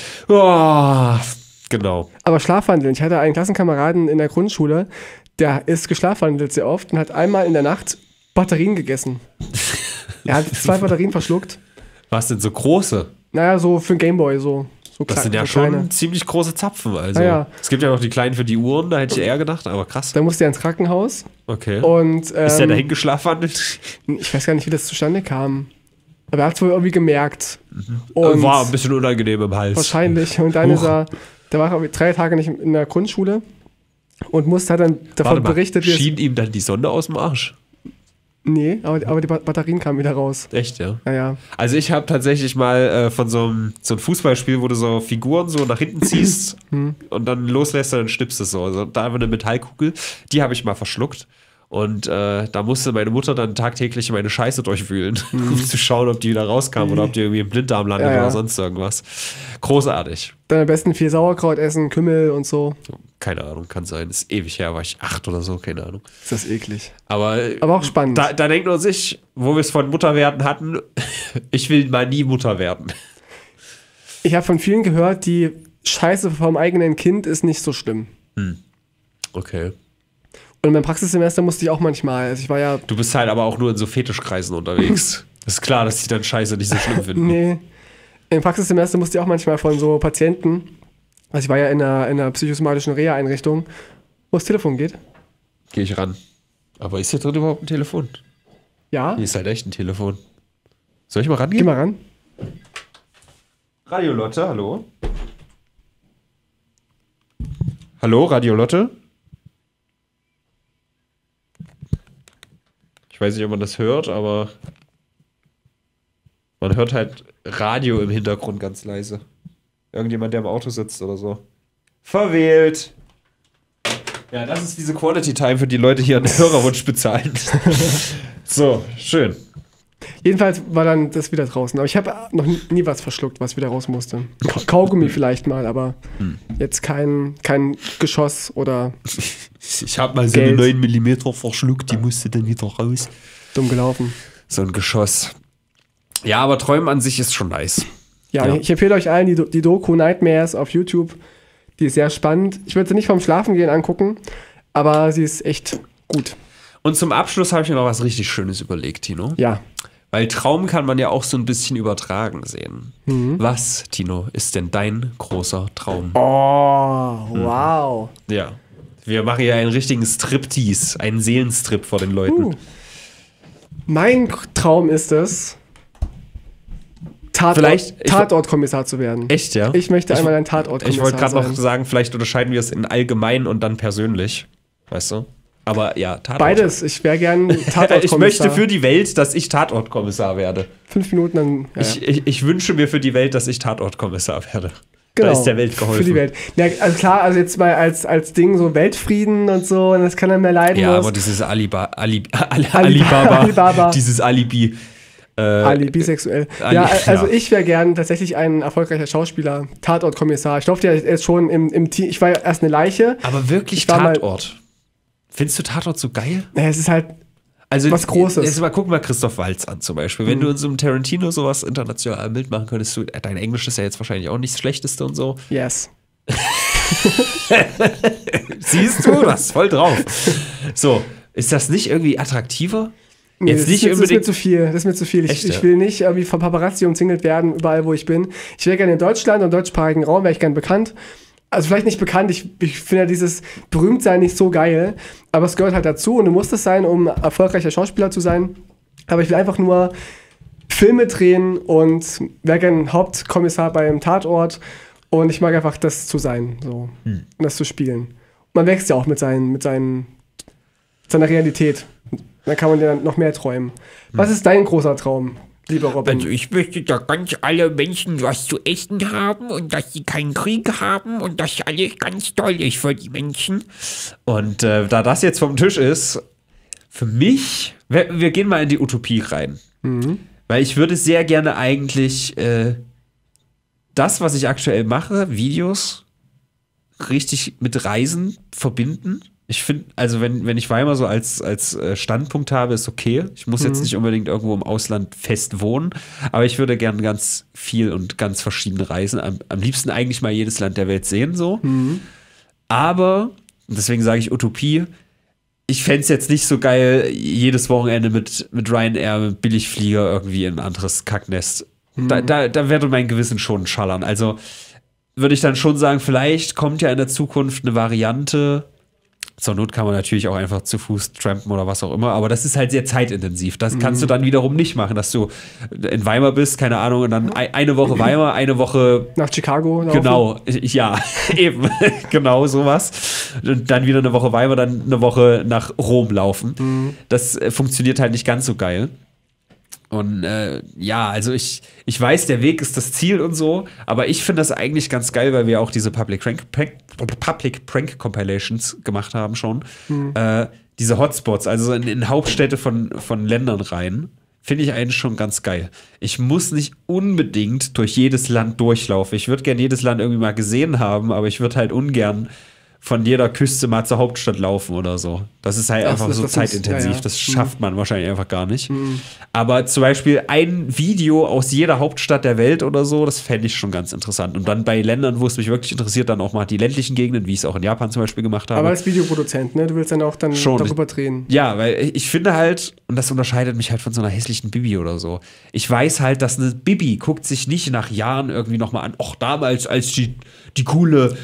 Oh, genau.
Aber Schlafwandeln. Ich hatte einen Klassenkameraden in der Grundschule, der ist geschlafwandelt sehr oft und hat einmal in der Nacht Batterien gegessen. Er hat zwei Batterien verschluckt.
Was denn so große?
Naja, so für einen Gameboy, so. so
Das
klei-
sind ja
so
schon
kleine.
ziemlich große Zapfen. Also.
Ah, ja.
Es gibt ja noch die kleinen für die Uhren, da hätte ich eher gedacht, aber krass.
Da musste er ins Krankenhaus
Okay.
und ähm,
Ist der dahin geschlafwandelt?
ich weiß gar nicht, wie das zustande kam. Aber er hat es wohl irgendwie gemerkt. Und
Und war ein bisschen unangenehm im Hals.
wahrscheinlich. Und dann
Huch.
ist er, da war er irgendwie drei Tage nicht in der Grundschule und musste, hat dann davon
Warte mal,
berichtet, wie es,
schien ihm dann die Sonne aus dem Arsch?
nee, aber, aber die Ba- Batterien kamen wieder raus.
Echt, ja?
Naja,
Also ich habe tatsächlich mal äh, von so einem, so einem Fußballspiel, wo du so Figuren so nach hinten ziehst
Hm.
und dann loslässt und dann schnippst du es so. Also da war eine Metallkugel, die habe ich mal verschluckt. Und äh, da musste meine Mutter dann tagtäglich meine Scheiße durchwühlen, um zu schauen, ob die wieder rauskam oder ob die irgendwie im Blinddarm landet
Hm. Ja, ja.
oder sonst irgendwas. Großartig.
dann am besten viel Sauerkraut essen, Kümmel und so.
Keine Ahnung, kann sein. Ist ewig her, war ich acht oder so, keine Ahnung.
Ist das eklig.
Aber,
Aber auch spannend.
Da, da denkt man sich, wo wir es von Mutterwerden hatten, ich will mal nie Mutter werden.
Ich habe von vielen gehört, die Scheiße vom eigenen Kind ist nicht so schlimm.
Okay.
Und in meinem Praxissemester musste ich auch manchmal, also ich war ja,
Du bist halt aber auch nur in so Fetischkreisen unterwegs. Ist klar, dass die dann Scheiße nicht so schlimm finden.
nee, im Praxissemester musste ich auch manchmal von so Patienten, also ich war ja in einer, in einer psychosomatischen Reha-Einrichtung, wo das Telefon geht.
Gehe ich ran. Aber ist hier drin überhaupt ein Telefon?
Ja,
Hier ist halt echt ein Telefon. Soll ich mal
geh
rangehen?
mal ran.
Radio Lotte, hallo? Hallo, Radio Lotte? Ich weiß nicht, ob man das hört, aber man hört halt Radio im Hintergrund ganz leise. Irgendjemand, der im Auto sitzt oder so. Verwählt! Ja, das ist diese Quality Time, für die Leute hier einen Hörerwunsch bezahlen. So, schön.
Jedenfalls war dann das wieder draußen. Aber ich habe noch nie, nie was verschluckt, was wieder raus musste. Ka- Kaugummi vielleicht mal, aber jetzt kein, kein Geschoss oder
Ich habe mal so
Geld.
eine neun Millimeter verschluckt, die musste dann wieder raus.
dumm gelaufen.
So ein Geschoss. Ja, aber Träumen an sich ist schon nice.
Ja,
Ja.
ich empfehle euch allen die, Do- die Doku Nightmares auf YouTube. Die ist sehr spannend. Ich würde sie nicht vom Schlafengehen angucken, aber sie ist echt gut.
Und zum Abschluss habe ich mir noch was richtig Schönes überlegt, Tino.
Ja.
Weil Traum kann man ja auch so ein bisschen übertragen sehen. Was, Tino, ist denn dein großer Traum?
Oh, wow.
Ja. Wir machen ja einen richtigen Striptease, einen Seelenstrip vor den Leuten.
Uh. Mein Traum ist es, Tatort,
Vielleicht- ich-
Tatortkommissar zu werden.
Echt, ja?
Ich möchte
Ich-
einmal ein Tatortkommissar
Ich wollte gerade noch
sein.
sagen, vielleicht unterscheiden wir es in allgemein und dann persönlich. Weißt du? Aber ja, Tatort.
Beides. Ich wäre gern Tatortkommissar.
Ich möchte für die Welt, dass ich Tatortkommissar werde.
Fünf Minuten dann. Ja,
Ich, ich, ich wünsche mir für die Welt, dass ich Tatortkommissar werde.
genau,
Da ist der Welt geholfen.
Für die Welt. Ja, also klar, also jetzt mal als, als Ding so Weltfrieden und so, und das kann er mehr leiden.
Ja,
muss.
aber dieses Aliba, Ali, Ali,
Alibaba.
Alibaba,
Alibaba.
dieses Alibi. Äh,
Ali, bisexuell.
Ali-
ja, also
ja.
ich wäre gern tatsächlich ein erfolgreicher Schauspieler, Tatortkommissar. Ich durfte ja jetzt schon im, im Team, ich war ja erst eine Leiche.
Aber wirklich
Ich war mal-
Tatort. Findest du Tatort so geil?
Naja, es ist halt,
Also
Was Großes.
Jetzt mal guck mal Christoph Waltz an zum Beispiel. Wenn du in so einem Tarantino sowas international Bild machen könntest, du, dein Englisch ist ja jetzt wahrscheinlich auch nicht das Schlechteste und so.
yes.
Siehst du, das ist voll drauf. So, ist das nicht irgendwie attraktiver?
Nee,
Jetzt
das,
nicht
ist, das ist mir
unbedingt.
zu viel. Das ist mir zu viel. Ich,
Echt,
ich
ja?
will nicht irgendwie von Paparazzi umzingelt werden, überall wo ich bin. Ich wäre gerne in Deutschland und im deutschsprachigen Raum wäre ich gerne bekannt. Also vielleicht nicht bekannt, ich, ich finde ja dieses Berühmtsein nicht so geil, aber es gehört halt dazu und du musst es sein, um erfolgreicher Schauspieler zu sein. Aber ich will einfach nur Filme drehen und wäre gerne Hauptkommissar beim Tatort und ich mag einfach das zu sein, so,
Hm.
und das zu spielen. Man wächst ja auch mit, seinen, mit seinen, seiner Realität. Dann kann man ja noch mehr träumen. Was ist dein großer Traum, lieber Robin?
Also ich möchte, dass ganz alle Menschen was zu essen haben und dass sie keinen Krieg haben und dass alles ganz toll ist für die Menschen.
Und äh, da das jetzt vom Tisch ist, für mich, wir, wir gehen mal in die Utopie rein.
Mhm.
Weil ich würde sehr gerne eigentlich äh, das, was ich aktuell mache, Videos, richtig mit Reisen verbinden. Ich finde, also wenn, wenn ich Weimar so als, als äh, Standpunkt habe, ist okay. Ich muss mhm. jetzt nicht unbedingt irgendwo im Ausland fest wohnen, aber ich würde gerne ganz viel und ganz verschiedene reisen. Am, am liebsten eigentlich mal jedes Land der Welt sehen, so.
Mhm.
Aber, und deswegen sage ich Utopie, ich fände es jetzt nicht so geil, jedes Wochenende mit, mit Ryanair, mit Billigflieger irgendwie in ein anderes Kacknest. Mhm. Da, da, da würde mein Gewissen schon schallern. Also würde ich dann schon sagen, vielleicht kommt ja in der Zukunft eine Variante. Zur Not kann man natürlich auch einfach zu Fuß trampen oder was auch immer, aber das ist halt sehr zeitintensiv. Das kannst du dann wiederum nicht machen, dass du in Weimar bist, keine Ahnung, und dann eine Woche Weimar, eine Woche
nach Chicago laufen.
Genau, ja, eben, genau sowas. Und dann wieder eine Woche Weimar, dann eine Woche nach Rom laufen.
Mhm.
Das äh, funktioniert halt nicht ganz so geil. Und äh, ja, also ich, ich weiß, der Weg ist das Ziel und so, aber ich finde das eigentlich ganz geil, weil wir auch diese Public Prank, Prank, Public Prank Compilations gemacht haben schon.
Mhm.
Äh, diese Hotspots, also in, in Hauptstädte von, von Ländern rein, finde ich eigentlich schon ganz geil. Ich muss nicht unbedingt durch jedes Land durchlaufen. Ich würde gerne jedes Land irgendwie mal gesehen haben, aber ich würde halt ungern von jeder Küste mal zur Hauptstadt laufen oder so. Das ist halt
Ach,
einfach
das-
so
das
zeitintensiv.
muss- ja, ja.
Das schafft man wahrscheinlich einfach gar nicht. Aber zum Beispiel ein Video aus jeder Hauptstadt der Welt oder so, das fände ich schon ganz interessant. Und dann bei Ländern, wo es mich wirklich interessiert, dann auch mal die ländlichen Gegenden, wie ich es auch in Japan zum Beispiel gemacht habe.
Aber als Videoproduzent, ne? Du willst dann auch dann
Schon.
darüber drehen.
Ja, weil ich finde halt, und das unterscheidet mich halt von so einer hässlichen Bibi oder so. Ich weiß halt, dass eine Bibi guckt sich nicht nach Jahren irgendwie nochmal an, ach, damals, als die, die coole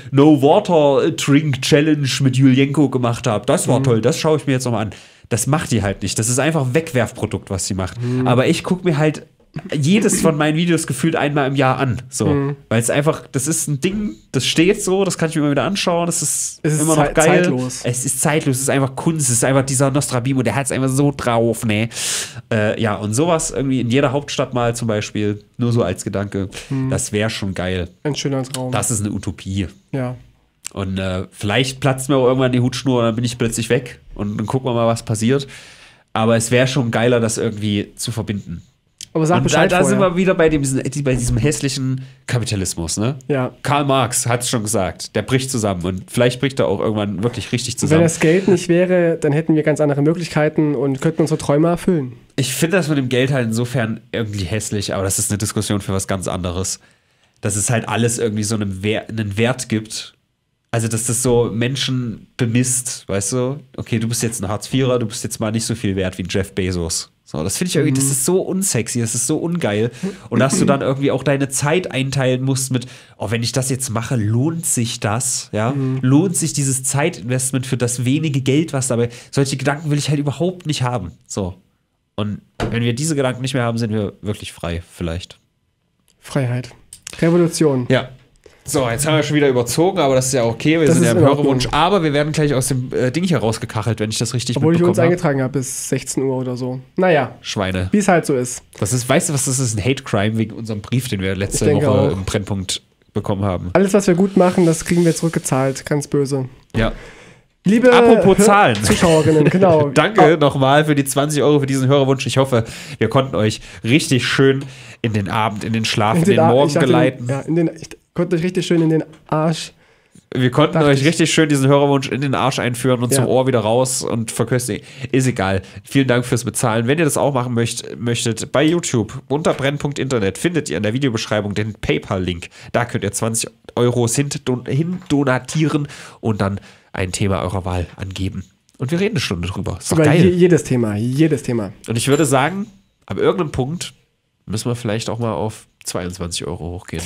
No-Water-Drink-Challenge mit Julienko gemacht habe, das war toll, das schaue ich mir jetzt nochmal an. Das macht die halt nicht. Das ist einfach Wegwerfprodukt, was sie macht. Aber ich gucke mir halt jedes von meinen Videos gefühlt einmal im Jahr an. So.
Mhm.
Weil es einfach, das ist ein Ding, das steht so, das kann ich mir immer wieder anschauen, das ist,
Es ist
immer noch
zei-
geil.
zeitlos.
Es ist zeitlos, es ist einfach Kunst, es ist einfach dieser Nostrabimo, der hat es einfach so drauf, ne? Äh, ja, und sowas irgendwie in jeder Hauptstadt mal zum Beispiel, nur so als Gedanke, das wäre schon geil.
Ein schöner Traum.
Das ist eine Utopie.
Ja.
Und äh, vielleicht platzt mir auch irgendwann die Hutschnur und dann bin ich plötzlich weg und dann gucken wir mal, was passiert. Aber es wäre schon geiler, das irgendwie zu verbinden.
Aber sag
Und da,
Bescheid
da sind
vorher.
wir wieder bei, dem, bei diesem hässlichen Kapitalismus, ne?
Ja.
Karl Marx hat es schon gesagt, der bricht zusammen und vielleicht bricht er auch irgendwann wirklich richtig
Wenn
zusammen.
das Geld nicht wäre, dann hätten wir ganz andere Möglichkeiten und könnten unsere Träume erfüllen.
Ich finde das mit dem Geld halt insofern irgendwie hässlich, aber das ist eine Diskussion für was ganz anderes. Dass es halt alles irgendwie so einen Wert, einen Wert gibt. Also, dass das so Menschen bemisst, weißt du? Okay, du bist jetzt ein Hartz-Vierer, du bist jetzt mal nicht so viel wert wie Jeff Bezos. So, das finde ich irgendwie, das ist so unsexy, das ist so ungeil. Und dass du dann irgendwie auch deine Zeit einteilen musst mit, oh, wenn ich das jetzt mache, lohnt sich das? Ja? Lohnt sich dieses Zeitinvestment für das wenige Geld, was dabei. Solche Gedanken will ich halt überhaupt nicht haben. So. Und wenn wir diese Gedanken nicht mehr haben, sind wir wirklich frei, vielleicht.
Freiheit. Revolution.
Ja. So, jetzt haben wir schon wieder überzogen, aber das ist ja okay. Wir
Das
sind ja
ist
im
in Ordnung.
Hörerwunsch. Aber wir werden gleich aus dem äh, Ding hier rausgekachelt, wenn ich das richtig
Obwohl ich
mitbekommen
uns
habe.
eingetragen habe bis sechzehn Uhr oder so. Naja,
Schweine.
wie es halt so ist.
Das ist, weißt du was, das ist ein Hate-Crime wegen unserem Brief, den wir letzte
Ich denke
Woche
auch.
im Brennpunkt bekommen haben.
Alles, was wir gut machen, das kriegen wir zurückgezahlt. Ganz böse.
Ja.
Liebe
Apropos
Hör-
Zahlen.
Zuschauerinnen, genau.
Danke nochmal für die zwanzig Euro für diesen Hörerwunsch. Ich hoffe, wir konnten euch richtig schön in den Abend, in den Schlaf, in, den
Ar-
Morgen
ich dachte,
geleiten.
Ja, in den, ich konnte euch richtig schön in den Arsch.
Wir konnten
Dachte
euch
ich.
richtig schön diesen Hörerwunsch in den Arsch einführen und
Ja.
zum Ohr wieder raus und verköstigen. Ist egal. Vielen Dank fürs Bezahlen. Wenn ihr das auch machen möcht, möchtet, bei YouTube unter Brennpunkt Internet findet ihr in der Videobeschreibung den PayPal-Link. Da könnt ihr zwanzig Euro hindonatieren und dann ein Thema eurer Wahl angeben. Und wir reden eine Stunde drüber. Ist doch
Über je,
geil.
jedes Thema, jedes Thema.
Und ich würde sagen, ab irgendeinem Punkt müssen wir vielleicht auch mal auf zweiundzwanzig Euro hochgehen.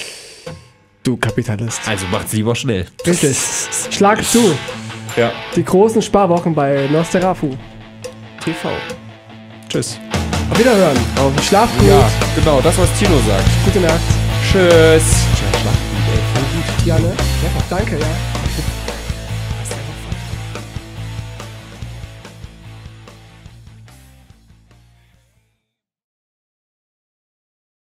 Du Kapitalist.
Also macht's lieber schnell.
Richtig. Schlag zu.
Ja.
Die großen Sparwochen bei Nosferatu.
T V. Tschüss.
Auf Wiederhören. Auf Schlaf gut.
Ja, genau, das, was Tino sagt.
Gute Nacht.
Tschüss.
Ja, ne? Danke, ja.